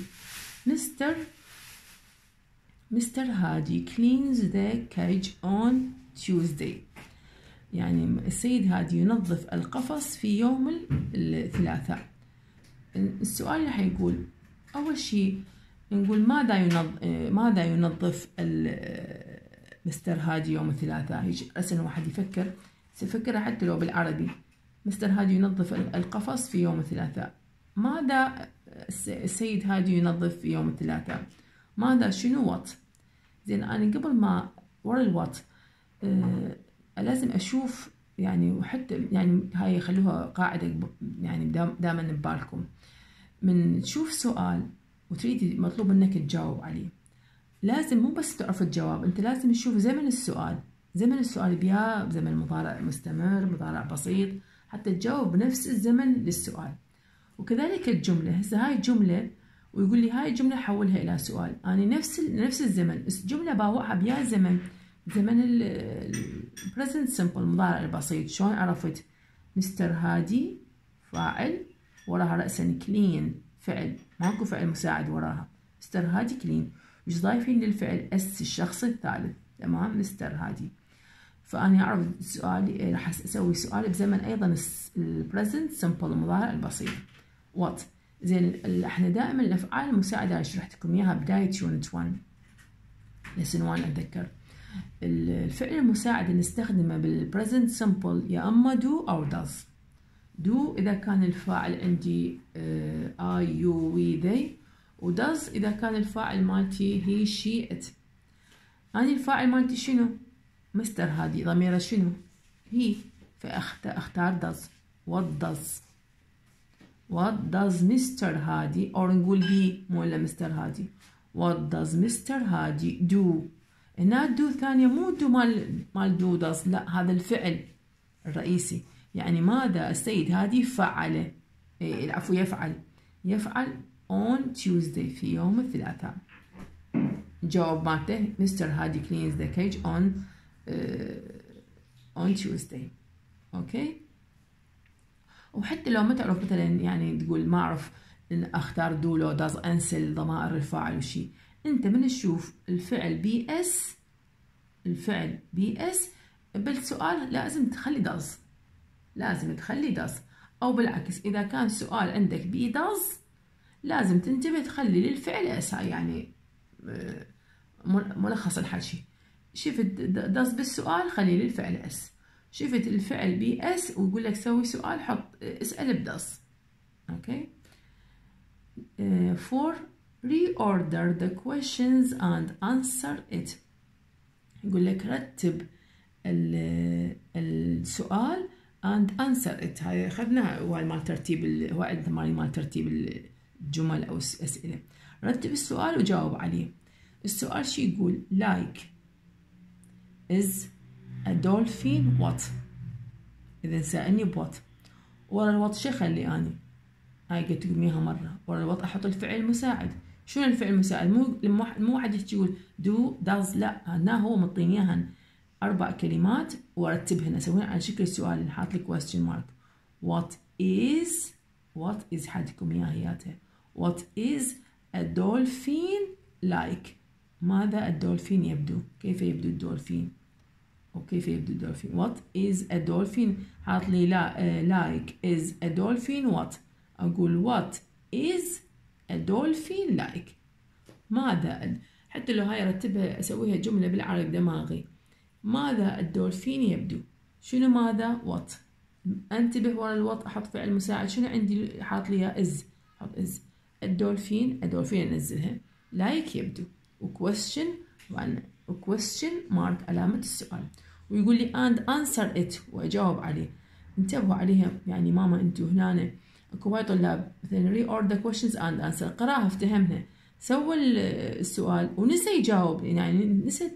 Mr. هادي cleans the cage on Tuesday، يعني السيد هادي ينظف القفص في يوم الثلاثاء. السؤال راح يقول أول شيء نقول ماذا ينظف مستر هادي يوم الثلاثاء. هيك أسأل واحد يفكر حتى لو بالعربي. مستر هادي ينظف القفص في يوم الثلاثاء. ماذا السيد هادي ينظف في يوم الثلاثاء؟ ماذا شنو وات؟ زين أنا قبل ما ورا الوات لازم أشوف يعني، وحتى يعني هاي خلوها قاعدة يعني دائما ببالكم. من تشوف سؤال وتريد مطلوب منك تجاوب عليه، لازم مو بس تعرف الجواب، انت لازم تشوف زمن السؤال. زمن السؤال بيا بزمن مضارع مستمر، مضارع بسيط، حتى تجاوب بنفس الزمن للسؤال. وكذلك الجملة. هسه هاي الجملة ويقول لي هاي الجملة حولها إلى سؤال، أنا نفس الزمن الجملة باوعها بيا زمن ال present simple المضارع البسيط. شلون عرفت؟ مستر هادي فاعل وراها رأسا كلين فعل، ماكو فعل مساعد وراها. مستر هادي كلين، مش ضايفين للفعل اس الشخص الثالث. تمام مستر هادي. فأنا أعرف سؤالي راح أسوي سؤال بزمن أيضا البريزنت سمبل المضارع البسيط. وات. زين احنا دائما الأفعال المساعدة اللي شرحت لكم إياها بداية يونت 1 لسن 1 أتذكر. الفعل المساعد اللي نستخدمه بالبريزنت سمبل يا أما do أو does. do إذا كان الفاعل عندي I you we they، و does إذا كان الفاعل مالتي he she it. أنا الفاعل مالتي شنو؟ مستر هادي، ضميره شنو؟ he، فأختار does. what does Mr. هادي، أو نقول he مو إلا مستر هادي. what does Mr. هادي do؟ هنا do ثانية مو do مال do does، لا هذا الفعل الرئيسي. يعني ماذا السيد هادي فعل، العفو يفعل on Tuesday في يوم الثلاثاء. جواب مالته مستر هادي cleans the cage on Tuesday. اوكي. وحتى لو ما تعرف مثلا يعني تقول ما اعرف ان اختار دو لو داز انسل ضمائر الفاعل وشي، انت من تشوف الفعل بي اس بالسؤال لازم تخلي داز، او بالعكس اذا كان سؤال عندك بي داز لازم تنتبه تخلي للفعل اس. يعني ملخص الحكي، شفت داز بالسؤال خلي للفعل اس، شفت الفعل بي اس ويقول لك سوي سؤال حط اسأل بداز. اوكي. 4 reorder the questions and answer it. يقول لك رتب السؤال and answer it. هاي أخذنا هو مال ترتيب هو عندنا مال ترتيب الجمل أو الأسئلة. رتب السؤال وجاوب عليه. السؤال شي يقول like is a dolphin what؟ إذا سألني بوات ورا الوات شي خلي أني هاي قلت لكم إياها مرة، ورا الوات أحط الفعل المساعد. شنو الفعل المساعد؟ مو واحد يحكي يقول do does، لا، هنا هو مطيني إياهن 4 كلمات وارتبهن اسويهن على شكل السؤال، حاط لي question mark. what is حدكم اياها هياتها. what is a dolphin like؟ ماذا الدولفين يبدو؟ كيف يبدو الدولفين؟ أو كيف يبدو الدولفين؟ what is a dolphin حاط لي like is a dolphin what؟ أقول what is a dolphin like؟ ماذا حتى لو هاي رتبها أسويها جملة بالعربي دماغي. ماذا الدولفين يبدو؟ شنو ماذا؟ what. انتبه ورا الوط احط فعل مساعد. شنو عندي حاط ليها is، حط is. الدولفين انزلها like يبدو وquestion mark علامة السؤال، ويقول لي and answer it واجاوب عليه. انتبهوا عليها يعني ماما انتوا هنا اكو هواي طلاب مثلا reorder the questions and answer قراها افتهمها سوى السؤال ونسى يجاوب، يعني نسيت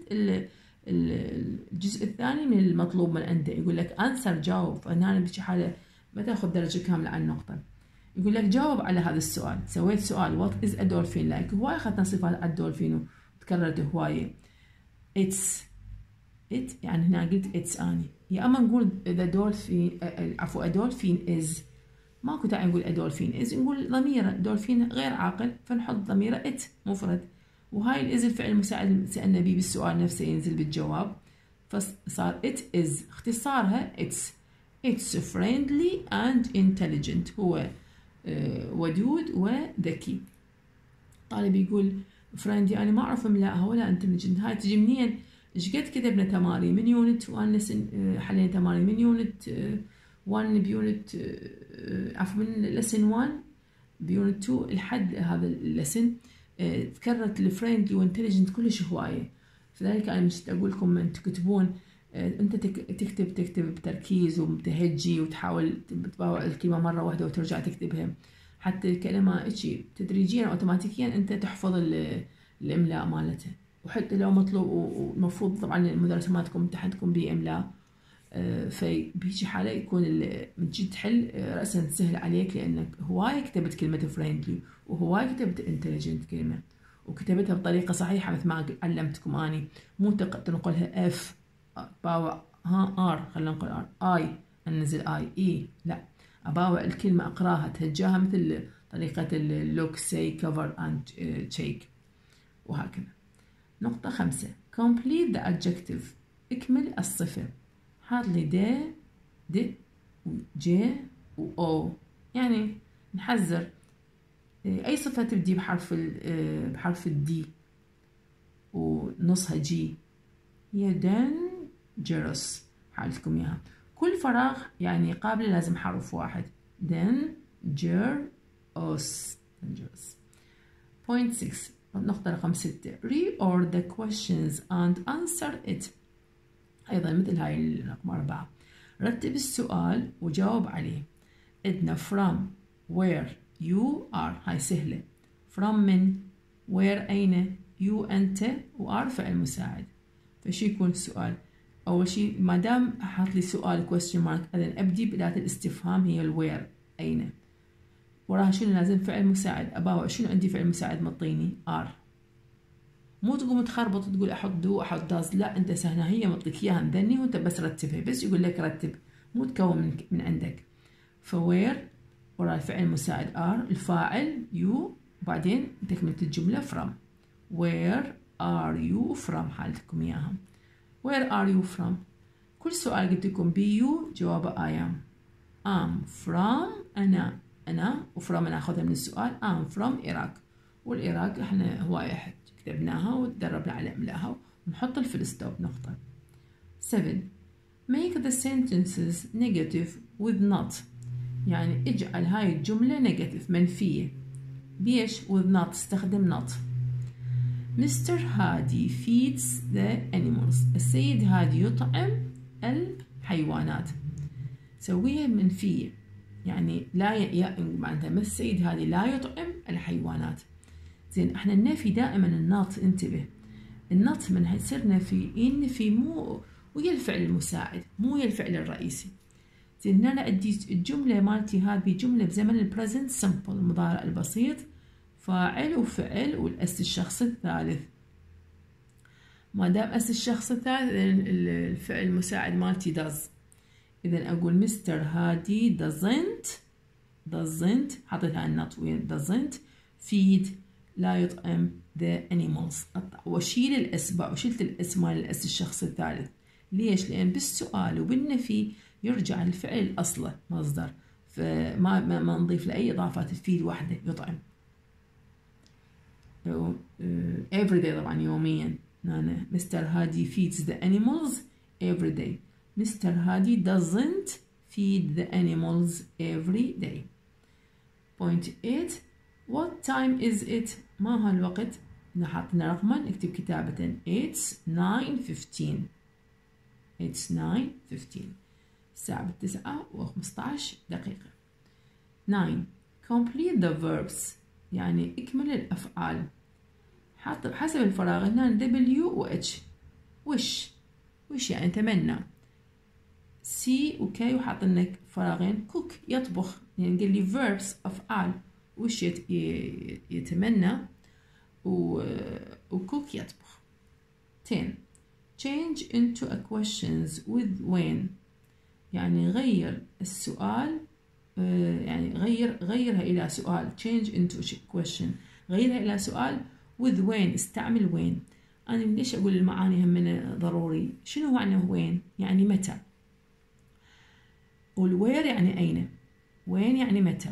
الجزء الثاني من المطلوب من عنده. يقول لك answer جاوب، فهنا بشي حالة ما تاخذ درجة كاملة على النقطة. يقول لك جاوب على هذا السؤال. سويت سؤال what is a dolphin like؟ هواي أخذنا صفات على الدولفين وتكررت هواية. it's يعني هنا قلت it's أني، يا أما نقول the dolphin عفوا a dolphin is، ماكو داعي نقول a dolphin is، نقول ضميرة دولفين غير عاقل فنحط ضميرة it مفرد، وهاي الإز الفعل المساعد اللي سألنا بيه بالسؤال نفسه ينزل بالجواب، فصار it is اختصارها it's friendly and intelligent. هو ودود وذكي. طالب يقول friendly أنا ما أعرف أملاها ولا intelligent، هاي تجي منين؟ إيش قد كتبنا تمارين من يونت 1 حلينا تمارين من يونت 1 بيونت عفوا من لسن 1 بيونت 2 لحد هذا اللسن تكررت الفريندلي وانتليجنت كلش هوايه. فذلك انا مش اقول لكم انتم تكتبون انت تكتب بتركيز ومتهجي وتحاول تباوع الكلمه مره واحده وترجع تكتبها، حتى الكلمه شيء تدريجيا اوتوماتيكيا انت تحفظ الاملاء مالتها. وحتى لو مطلوب والمفروض طبعا المدرسه مالتكم امتحنتكم باملاء، فبهيجي حاله يكون من تجي تحل راسا سهل عليك، لانك هواي كتبت كلمه فريندلي وهواي كتبت انتليجنت كلمه وكتبتها بطريقه صحيحه مثل ما علمتكم اني، مو تنقلها اف باوع ار، خلينا نقول ار اي انزل اي لا، اباوع الكلمه اقراها تهجاها مثل طريقه اللوك سي كفر اند تشيك وهكذا. نقطه 5 complete the adjective اكمل الصفه. حاط لي د وجي واو، يعني نحذر اي صفه تبدي بحرف الدي ونصها جي هي dangerous حالتكم اياها. كل فراغ يعني قابله لازم حرف واحد dangerous. point 6 نقطه رقم 6 reorder the questions and answer it. أيضا مثل هاي الرقم 4 رتب السؤال وجاوب عليه. عندنا from where you are هاي سهلة، from من where أين you أنت وare فعل مساعد. فشي يكون السؤال؟ أول شي ما دام حاط لي سؤال question mark إذن أبدي بأداة الاستفهام هي الوير أين، وراها شنو لازم فعل مساعد. أباوع شنو عندي فعل مساعد مطيني are، مو تقوم تخربط تقول احط دو احط داز، لا انت سهله هي مطلق اياها مذني وانت بس رتبها، بس يقول لك رتب مو تكون من عندك. فوير ورا الفعل المساعد ار، الفاعل يو، وبعدين تكمله الجمله from. where are you from حالتكم اياها. where are you from؟ كل سؤال قلت لكم بيو جوابه I am from انا وفرام انا اخذها من السؤال I'm from Iraq، والعراق احنا هوايه كتبناها وتدربنا على املائها ونحط الفول ستوب نقطة. 7 make the sentences negative with not، يعني اجعل هاي الجملة negative منفية. بيش with not استخدم not. Mr. هادي feeds the animals، السيد هادي يطعم الحيوانات. سويها منفية، يعني لا معناتها مثل السيد هذه لا يطعم الحيوانات. زين احنا النفي دائما النط، انتبه، النط من يصير نفي ينفي مو ويا الفعل المساعد مو ويا الفعل الرئيسي. زين انا عندي الجملة مالتي هذه جملة بزمن البريزنت سمبل المضارع البسيط، فاعل وفعل والاس الشخص الثالث. ما دام اس الشخص الثالث الفعل المساعد مالتي does. اذا اقول مستر هادي doesn't حطيتها النط وين doesn't feed لا يطعم the animals. واشيل الاس بقى، وشلت الاس مال الاس الشخص الثالث. ليش؟ لان بالسؤال وبالنفي يرجع الفعل الاصله مصدر، فما ما نضيف له اي اضافات تفيد وحده يطعم. every day طبعا يوميا. مستر هادي feeds the animals every day. مستر هادي doesn't feed the animals every day. point 8 what time is it؟ ما هالوقت؟ حاطنا رقما نكتب كتابة it's 9:15. it's 9:15 الساعة 9:15. 9 complete the verbs يعني اكمل الأفعال. حاط حسب الفراغ هنا W و H. وش يعني تمنى. C و K وحاط لنا فراغين. cook يطبخ، يعني قال لي verbs أفعال. وش يتمنى و cook يطبخ. 10 change into a questions with when يعني غير السؤال، يعني غيرها إلى سؤال. change into question غيرها إلى سؤال with when استعمل when. أنا ليش أقول المعاني هم من ضروري؟ شنو معنى when؟ يعني متى. والwhere يعني أين. when يعني متى.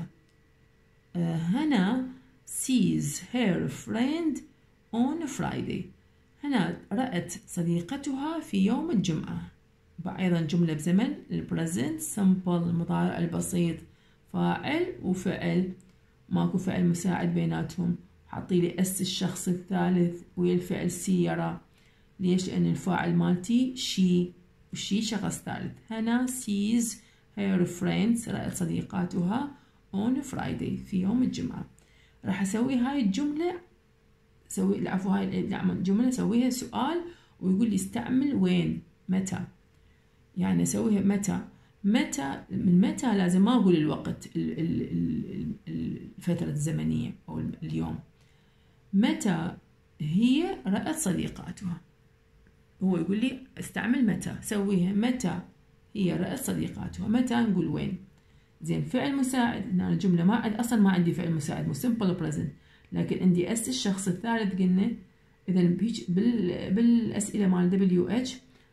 هنا sees her friend on Friday. هنا رأت صديقتها في يوم الجمعة. أيضا جملة بزمن البريزنت سمبل المضارع البسيط، فاعل وفعل، ماكو فعل مساعد بيناتهم. حطي لي اس الشخص الثالث ويا الفعل سيرة. ليش؟ لأن الفاعل مالتي شي وشي شخص ثالث. هنا sees her friends رأت صديقاتها on Friday في يوم الجمعة. راح أسوي هاي الجملة هاي الجملة أسويها سؤال ويقول لي استعمل وين متى. يعني أسويها متى من متى لازم ما أقول الوقت الفترة الزمنية أو اليوم. متى هي رأت صديقاتها، هو يقول لي استعمل متى. سويها متى هي رأت صديقاتها. متى نقول وين. زين فعل مساعد هنا الجملة ما أصلا ما عندي فعل مساعد مو simple present، لكن عندي اس الشخص الثالث قلنا. إذا بالأسئلة مال WH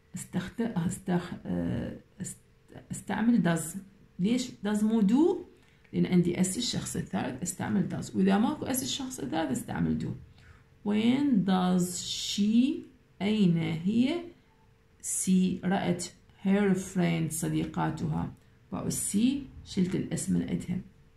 استعمل does. ليش does مو do؟ لأن عندي اس الشخص الثالث استعمل does، وإذا ماكو اس الشخص الثالث استعمل do. when does she أين هي C رأت her friend صديقاتها. باو السي شلت الاسم من عندها.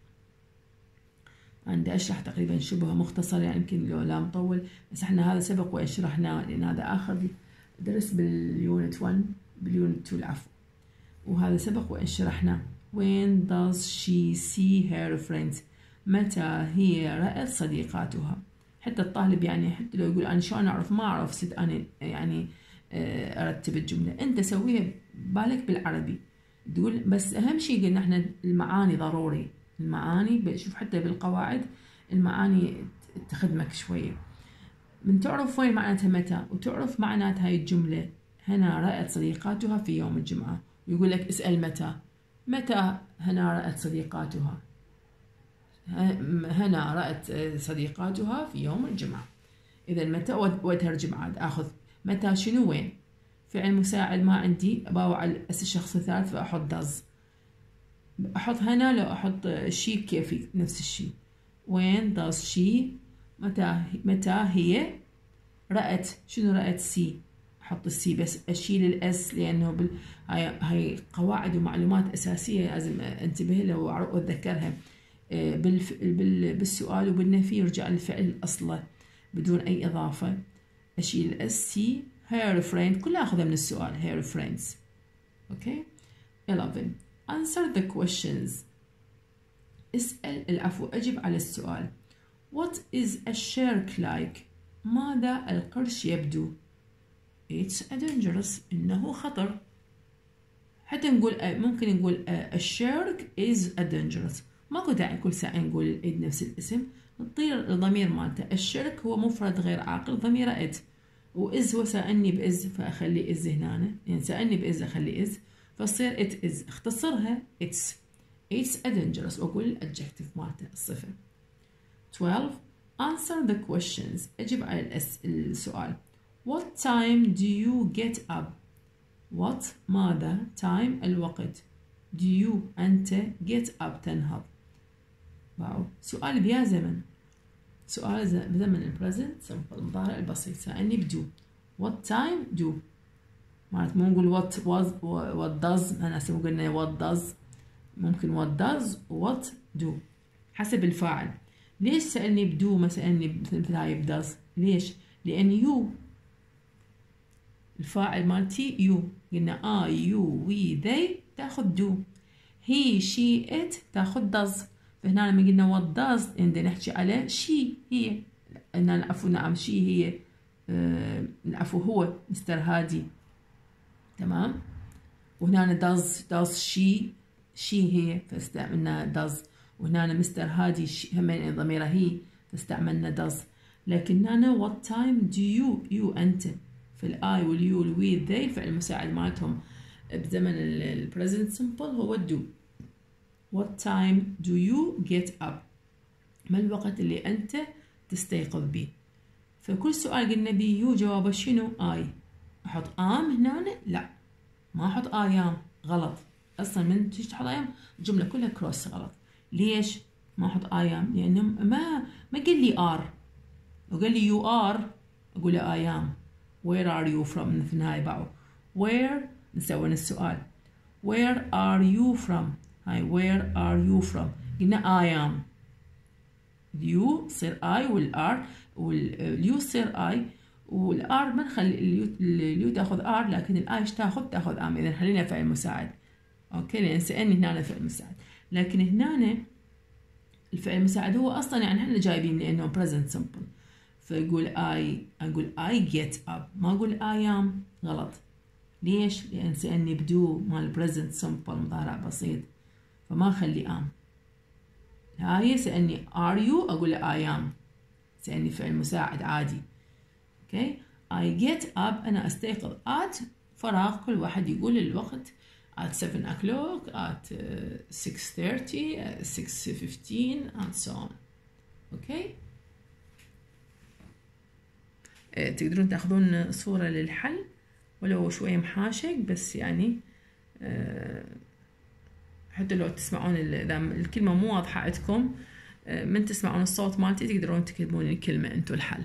عندي أشرح تقريبا شبه مختصر، يعني يمكن لو لا مطول، بس احنا هذا سبق وإن شرحناه لأن هذا آخر درس باليونت 1 باليونت 2 العفو، وهذا سبق وإن شرحناه. when does she see her friends متى هي رأت صديقاتها. حتى الطالب يعني حتى لو يقول أنا شلون أعرف، ما أعرف ست أنا يعني أرتب الجملة. أنت سويها بالك بالعربي تقول، بس أهم شيء قلنا احنا المعاني ضروري. المعاني بشوف حتى بالقواعد المعاني تخدمك شوية. من تعرف وين معناتها متى، وتعرف معنات هاي الجملة. هنا رأت صديقاتها في يوم الجمعة، ويقول لك اسأل متى هنا رأت صديقاتها. هنا رأت صديقاتها في يوم الجمعة. إذا متى وترجم عاد أخذ متى شنو وين. فعل مساعد ما عندي، أباوع على الشخص الثالث فأحط does. أحط هنا لو أحط شي كيفي نفس الشيء. when does she متى هي رأت شنو رأت سي. أحط السي بس أشيل الأس لأنه هاي قواعد ومعلومات أساسية لازم أنتبه لها وأتذكرها. بالسؤال وبالنفي يرجع الفعل أصله بدون أي إضافة. أشيل الأس سي. her friend كلها أخذها من السؤال her friends. okay. 11 answer the questions. اسأل العفو أجب على السؤال. What is a shark like؟ ماذا القرش يبدو؟ It's a dangerous. إنه خطر. حتى نقول ممكن نقول a shark is a dangerous. ماكو داعي كل ساعة نقول id نفس الاسم. نطير الضمير مالته. الشرك هو مفرد غير عاقل ضميره id. وإز هو سألني بإز فأخلي إز هنا. يعني سألني بإز أخلي إز فتصير it is. اختصرها it's a dangerous وأقول الادجكتيف مالته الصفة. 12 answer the questions. أجب على السؤال. What time do you get up؟ What ماذا time الوقت do you أنت get up تنهض. واو سؤال بيا زمن. سؤال بزمن البريزنت سمبل المضارع البسيط. سألني بدو. What time do معناته مو نقول what was what does. أنا هسه قلنا what does ممكن what does what do حسب الفاعل. ليش سألني بدو ما سألني مثل هاي بداز؟ ليش؟ لأن يو الفاعل مالتي يو. قلنا I you we they تاخذ do. he she it تاخذ does. فهنا لما قلنا what does عندنا نحكي على she هي. العفو نعم she هي العفو هو مستر هادي تمام. وهنا does she هي فاستعملنا does. وهنا مستر هادي هم ضميره هي فاستعملنا does. لكن هنا what time do you أنت في الآي واليو والوي ذي الفعل المساعد مالتهم بزمن البريزنت سمبل هو do. What time do you get up؟ ما الوقت اللي أنت تستيقظ به؟ فكل سؤال قلنا بيه يو جوابه شنو؟ آي. أحط هنا؟ لا ما أحط آيام غلط. أصلا من تيجي تحط آيام الجملة كلها كروس غلط. ليش ما أحط آيام؟ لأنه ما قال لي آر وقال لي يو آر أقول له آيام. Where are you from؟ في النهاية باعوا where نسوي السؤال where are you from. هاي where are you from قلنا I am. اليو تصير I والR واليو تصير I والR ما نخلي اليو تاخذ R لكن الI ايش تاخذ am. إذا خلينا فعل مساعد أوكي لأن سألني هنا فعل مساعد. لكن هنا الفعل المساعد هو أصلا يعني احنا جايبين لأنه present simple. فأقول أقول I get up ما أقول I am غلط. ليش؟ لأن سألني بدو مال present simple مضارع بسيط فما أخلي am. هاي سألني are you أقول I am. سألني فعل مساعد عادي. أوكي I get up أنا أستيقظ at فراغ كل واحد يقول الوقت at 7 o'clock at 6:30 6:15 and so on. أوكي تقدرون تاخذون صورة للحل ولو شوية محاشق بس يعني حتى لو تسمعون إذا الكلمة مو واضحة عندكم من تسمعون الصوت مالتي تقدرون تكتبون الكلمة انتو الحل.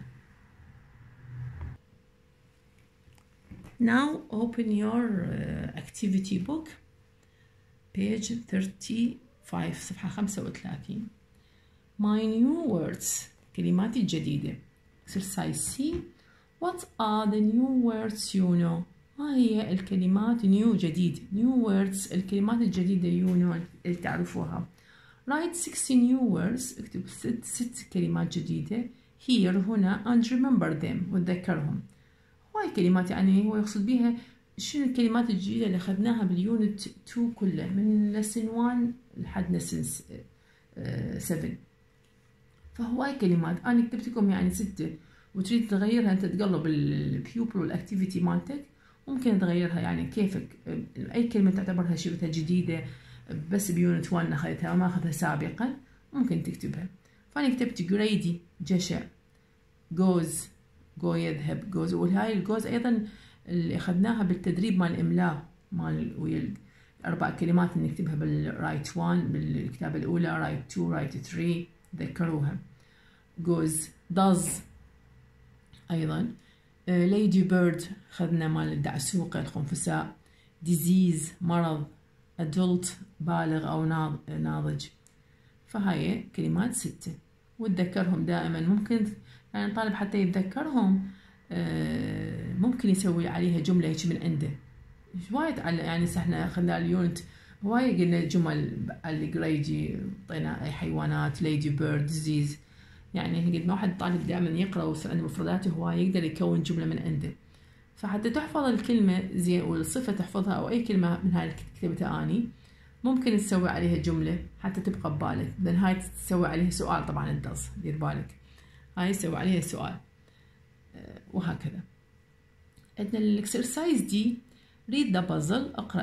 Now open your activity book page 35 صفحة 35. My new words كلمات جديدة. exercise C. What are the new words you know؟ ما هي الكلمات new جديد new words الكلمات الجديدة you know اللي تعرفوها. write 60 new words اكتب ست كلمات جديدة here هنا and remember them وتذكرهم. هاي كلمات يعني هو يقصد بها شنو الكلمات الجديدة اللي أخذناها باليونت 2 كله من lesson 1 لحد lesson 7. فهو هاي كلمات أنا كتبت لكم يعني 6 وتريد تغيرها أنت تقلب البيوبل والأكتيفيتي مالتك ممكن تغيرها يعني كيفك. أي كلمة تعتبرها شبتها جديدة بس بيونت 1 أخذتها وما أخذها سابقا ممكن تكتبها. فأنا كتبت جريدي جشع goes go يذهب goes. وهاي الجوز أيضا اللي أخذناها بالتدريب مال الإملاء مال ويا الأربع كلمات اللي نكتبها بالرايت 1 بالكتابة الأولى رايت 2 رايت 3 تذكروها. goes does أيضا lady bird أخذنا مال الدعسوقة الخنفساء. disease مرض adult بالغ أو ناضج. فهاي كلمات 6 وتذكرهم دائما. ممكن يعني الطالب حتى يتذكرهم ممكن يسوي عليها جملة هيك من عنده وايد يعني احنا اخذنا اليونت هواي قلنا جمل الجريدي، طينا اي حيوانات، ليدي بيرد، ديزيز، يعني قد ما واحد طالب دائما يقرا ويصير عنده مفرداته هواي يقدر يكون جمله من عنده. فحتى تحفظ الكلمه زين والصفه تحفظها او اي كلمه من هاي اللي كتبتها اني، ممكن تسوي عليها جمله حتى تبقى ببالك، لان هاي تسوي عليها سؤال طبعا الدرس، دير بالك هاي تسوي عليها سؤال وهكذا. عندنا الاكسرسايز دي read the puzzle، اقرأ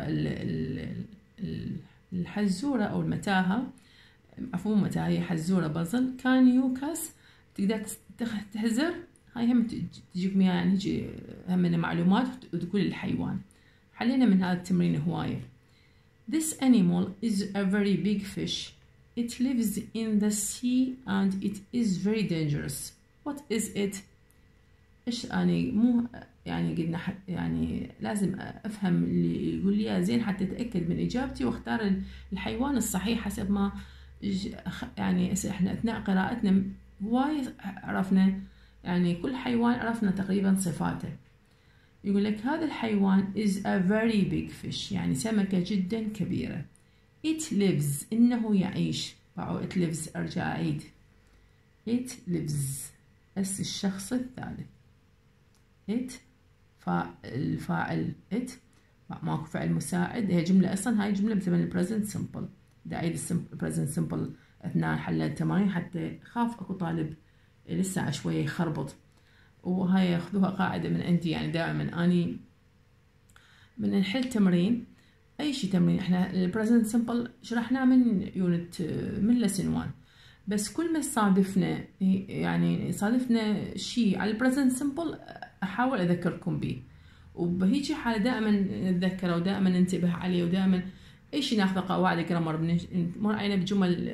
الحزورة او المتاهة، عفوا متاهة هي حزورة بازل. كان يوكاس تقدر تحزر، هاي هم تجيك يعني هم من معلومات وتقول الحيوان. حلينا من هذا التمرين هواية. This animal is a very big fish. It lives in the sea and it is very dangerous. What is it؟ إيش يعني مو يعني قلنا يعني لازم أفهم اللي يقول لي زين حتى أتأكد من إجابتي واختار الحيوان الصحيح حسب ما يعني إحنا أثناء قراءتنا هواي عرفنا يعني كل حيوان عرفنا تقريبا صفاته. يقول لك هذا الحيوان is a very big fish، يعني سمكة جدا كبيرة. it lives إنه يعيش، it lives أرجع أعيد it lives اس الشخص الثالث. it الفاعل it ماكو فعل مساعد، هي جملة أصلا هاي جملة بزمن البريزنت سمبل. دا أعيد البريزنت سمبل أثناء حل التمارين حتى خاف أكو طالب لسه شوية يخربط، وهاي ياخذوها قاعدة من عندي يعني دائما أني من نحل تمرين أي شيء تمرين. إحنا البريزنت سمبل شرحناه من يونت من لسن 1، بس كل ما يصادفنا يعني يصادفنا شيء على البريزنت سمبل أحاول أذكركم به، وبهيجي حالة دائما نتذكره ودائما ننتبه عليه، ودائما أي شيء ناخذ قواعد جرامر بنمر علينا بجمل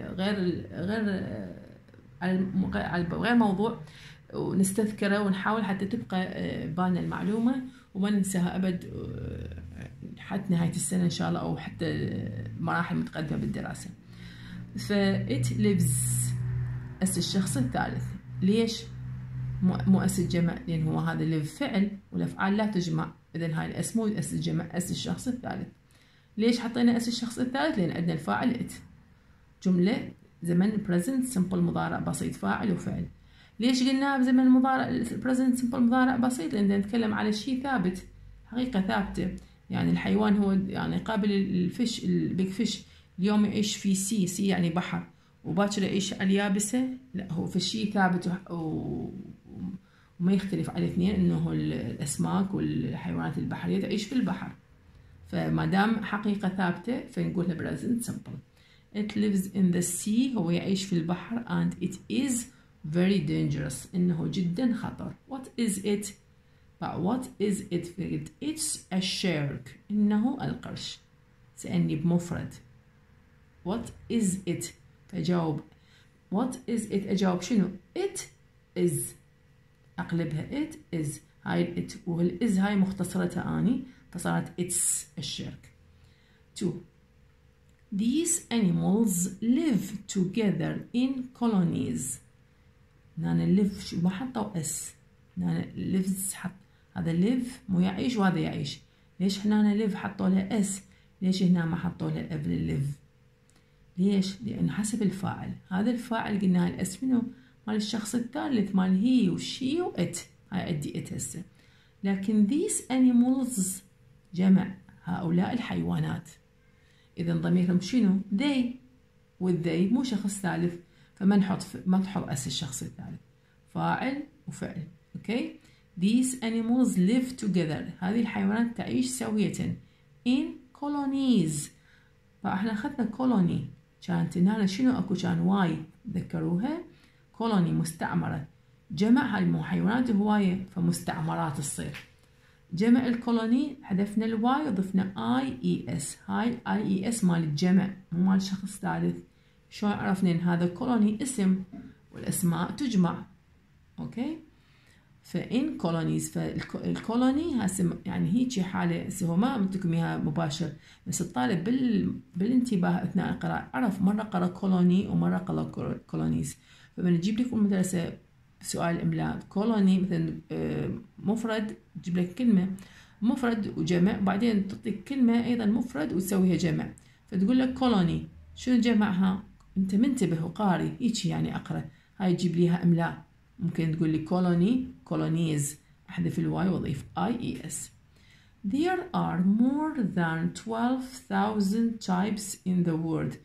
غير موضوع ونستذكره ونحاول حتى تبقى بالنا المعلومة وما ننساها أبد حتى نهاية السنة إن شاء الله أو حتى مراحل متقدمة بالدراسة. it lives أس الشخص الثالث. ليش مو أس الجمع؟ لأن هو هذا live فعل والأفعال لا تجمع، إذن هاي الأس مو أس الجمع، أس الشخص الثالث. ليش حطينا أس الشخص الثالث؟ لأن عندنا الفاعل it، جملة زمن present simple مضارع بسيط فاعل وفعل. ليش قلنا بزمن المضارع present simple مضارع بسيط؟ لأن نتكلم على شيء ثابت، حقيقة ثابتة. يعني الحيوان هو يعني قابل الفيش البيج فيش اليوم يعيش في سي يعني بحر، وباكر يعيش على اليابسة، لا هو في شيء ثابت وما يختلف على الاثنين، انه الاسماك والحيوانات البحرية تعيش في البحر، فما دام حقيقة ثابتة فنقولها present simple. It lives in the sea، هو يعيش في البحر، and it is very dangerous، إنه جدا خطر. What is it؟ what is it؟ it's a shark، إنه القرش. سألني بمفرد what is it، فجاوب what is it، أجاوب شنو؟ it is، أقلبها it is، هاي it والis هاي مختصرتها أني فصارت it's a shark. 2 These animals live together in colonies. هنا live شو ما حطوا اس، هنا lives حط هذا live مو يعيش وهذا يعيش. ليش هنا live حطوا له اس؟ ليش هنا ما حطوا له قبل live؟ ليش؟ لأن حسب الفاعل، هذا الفاعل قلنا الاس منه مال الشخص الثالث مال هي وشي وات، هاي عندي ات هسه. لكن these animals جمع هؤلاء الحيوانات، إذا ضميرهم شنو؟ they، والthey مو شخص ثالث، فما نحط اس الشخص الثالث، فاعل وفعل. اوكي. These animals live together، هذه الحيوانات تعيش سوية in colonies. فاحنا اخذنا colony كانت هنا شنو اكو كان واي، ذكروها colony مستعمرة، جمع هاي مو حيوانات هواية فمستعمرات تصير. جمع الكولوني حذفنا الواي وضفنا اي اي اس، هاي اي اي اس مال الجمع مو مال شخص ثالث. شلون عرفنا ان هذا كولوني اسم والاسماء تجمع؟ اوكي. فإن كولونيز، فالكولوني هسه يعني هيجي حالة هسه هو ما قلتلكم اياها مباشر، بس الطالب بالانتباه اثناء القراءة عرف مرة قرأ كولوني ومرة قرأ كولونيز. فمن نجيب لكم المدرسة سؤال الإملاء كولوني مثلا مفرد تجيب لك كلمة، مفرد وجمع، وبعدين تعطيك كلمة أيضا مفرد وتسويها جمع، فتقول لك كولوني، شنو جمعها؟ أنت منتبه وقاري هيك يعني أقرأ، هاي تجيب ليها إملاء، ممكن تقول لي كولوني، كولونيز، أحذف الواي وأضيف IES. There are more than 12,000 types in the world.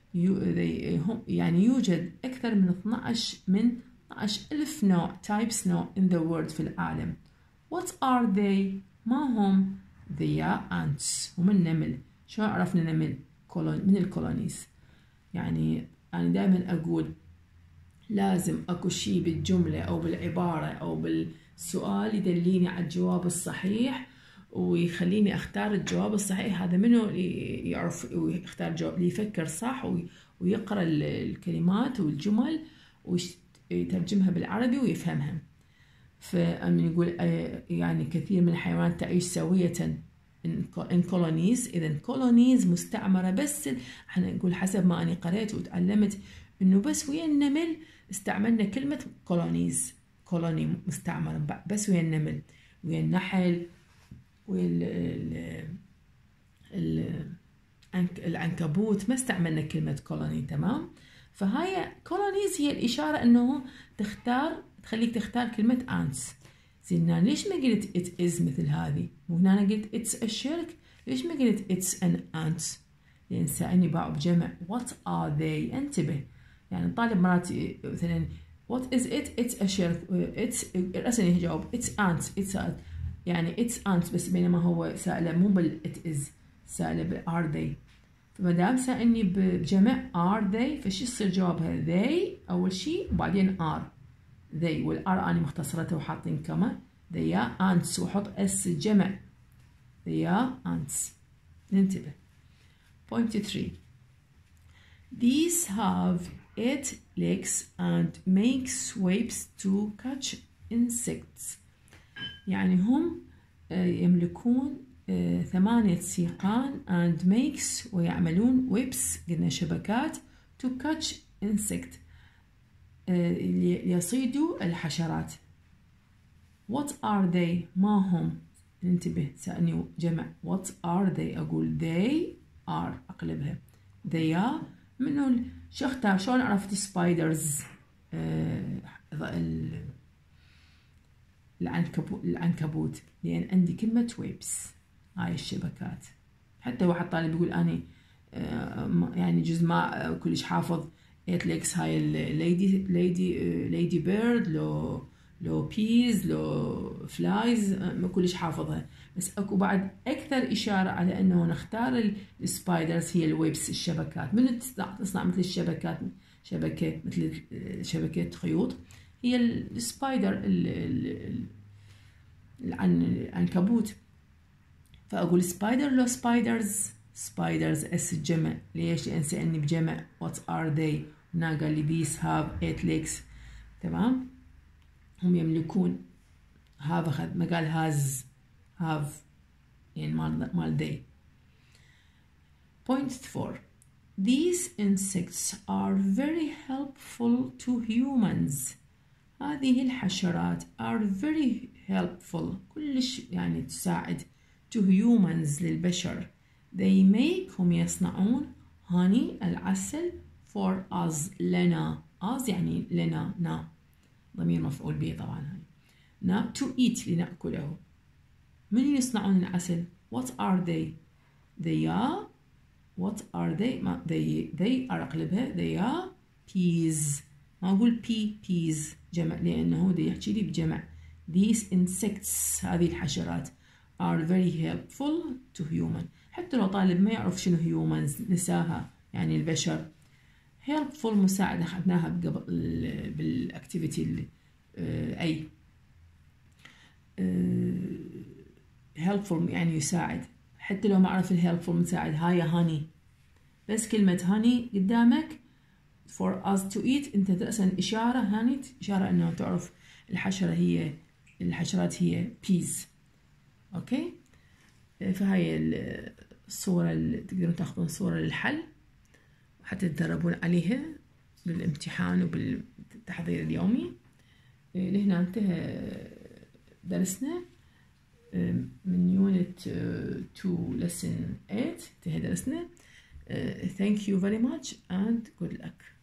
يعني يوجد أكثر من 12,000 نوع types نوع in the world في العالم. What are they؟ ما هم؟ They are ants. هم النمل. شو عرفنا نمل؟ من الكولونيز. يعني أنا دائما أقول لازم أكو شيء بالجملة أو بالعبارة أو بالسؤال يدليني على الجواب الصحيح ويخليني أختار الجواب الصحيح. هذا منو يعرف ويختار الجواب؟ اللي يفكر صح ويقرأ الكلمات والجمل ويترجمها بالعربي ويفهمها. فمن يقول يعني كثير من الحيوانات تعيش سوية in colonies. إذا colonies مستعمرة، بس احنا نقول حسب ما أنا قرأت وتعلمت إنه بس ويا النمل استعملنا كلمة colonies، colony مستعمرة بس ويا النمل، ويا النحل ويا العنكبوت ما استعملنا كلمة colony. تمام؟ فهاي colonies هي الإشارة إنه تخليك تختار كلمة ants. زين ليش ما قلت it is مثل هذه؟ وهنا أنا قلت it's a shark، ليش ما قلت it's an ant؟ لأن سألني باعوا بجمع what are they. انتبه، يعني الطالب مرات مثلا what is it؟ it's a shark، it's رأسا يجاوب it's ants، it's a يعني it's ants، بس بينما هو سأله مو بال it is، سأله بال are they. فما دام سألني بجمع are they، فشو يصير جوابها؟ they أول شيء وبعدين are. they والار أنا مختصرته وحاطين كما they are ants وحط اس جمع they are ants. ننتبه. point 3 these have 8 legs and make sweeps to catch insects. يعني هم يملكون 8 سيقان and makes ويعملون webs قلنا شبكات to catch insect ليصيدوا الحشرات. what are they؟ ما هم؟ انتبه سألني جمع what are they، أقول they are أقلبها they are. منو شو اختار؟ شلون عرفت spiders؟ العنكبوت، لأن عندي كلمة webs، هاي الشبكات. حتى واحد طالب يقول أنا يعني جزء ما كلش حافظ 8 legs، هاي الليدي بيرد، لو بيز، لو فلايز، ما كلش حافظها، بس اكو بعد اكثر اشاره على انه نختار السبايدرز هي الويبس، الشبكات. من تصنع مثل الشبكات، شبكه مثل شبكه خيوط، هي السبايدر العنكبوت. فاقول سبايدر لو سبايدرز اس الجمع. ليش؟ لان سألني بجمع what are they، هنا قال لي these have 8 legs. تمام؟ هم يملكون have أخذ ما قال have يعني مال they. point 4 these insects are very helpful to humans. هذه الحشرات are very helpful كلش يعني تساعد to humans للبشر. they make هم يصنعون honey العسل for us لنا. us يعني لنا، نا ضمير مفعول به طبعا. هاي نا to eat لنأكله. من يصنعون العسل؟ what are they؟ they are what are they؟ ما they are أقلبها they are peas. ما أقول peas جمع لأنه ده يحكي لي بجمع. these insects هذه الحشرات are very helpful to human. حتى لو طالب ما يعرف شنو humans نساها يعني البشر. helpful مساعدة أخذناها بالأكتيفيتي أي helpful يعني يساعد. حتى لو ما أعرف helpful مساعد. هاي هاني، بس كلمة هاني قدامك for us to eat أنت ترسل إشارة هاني، إشارة أنه تعرف الحشرات هي peas. أوكي؟ فهاي الصورة اللي تقدرون تاخذون صورة للحل حتى تدربون عليها بالامتحان وبالتحضير اليومي. لهنا انتهى درسنا. من unit 2 lesson 8 انتهى درسنا. Thank you very much and good luck.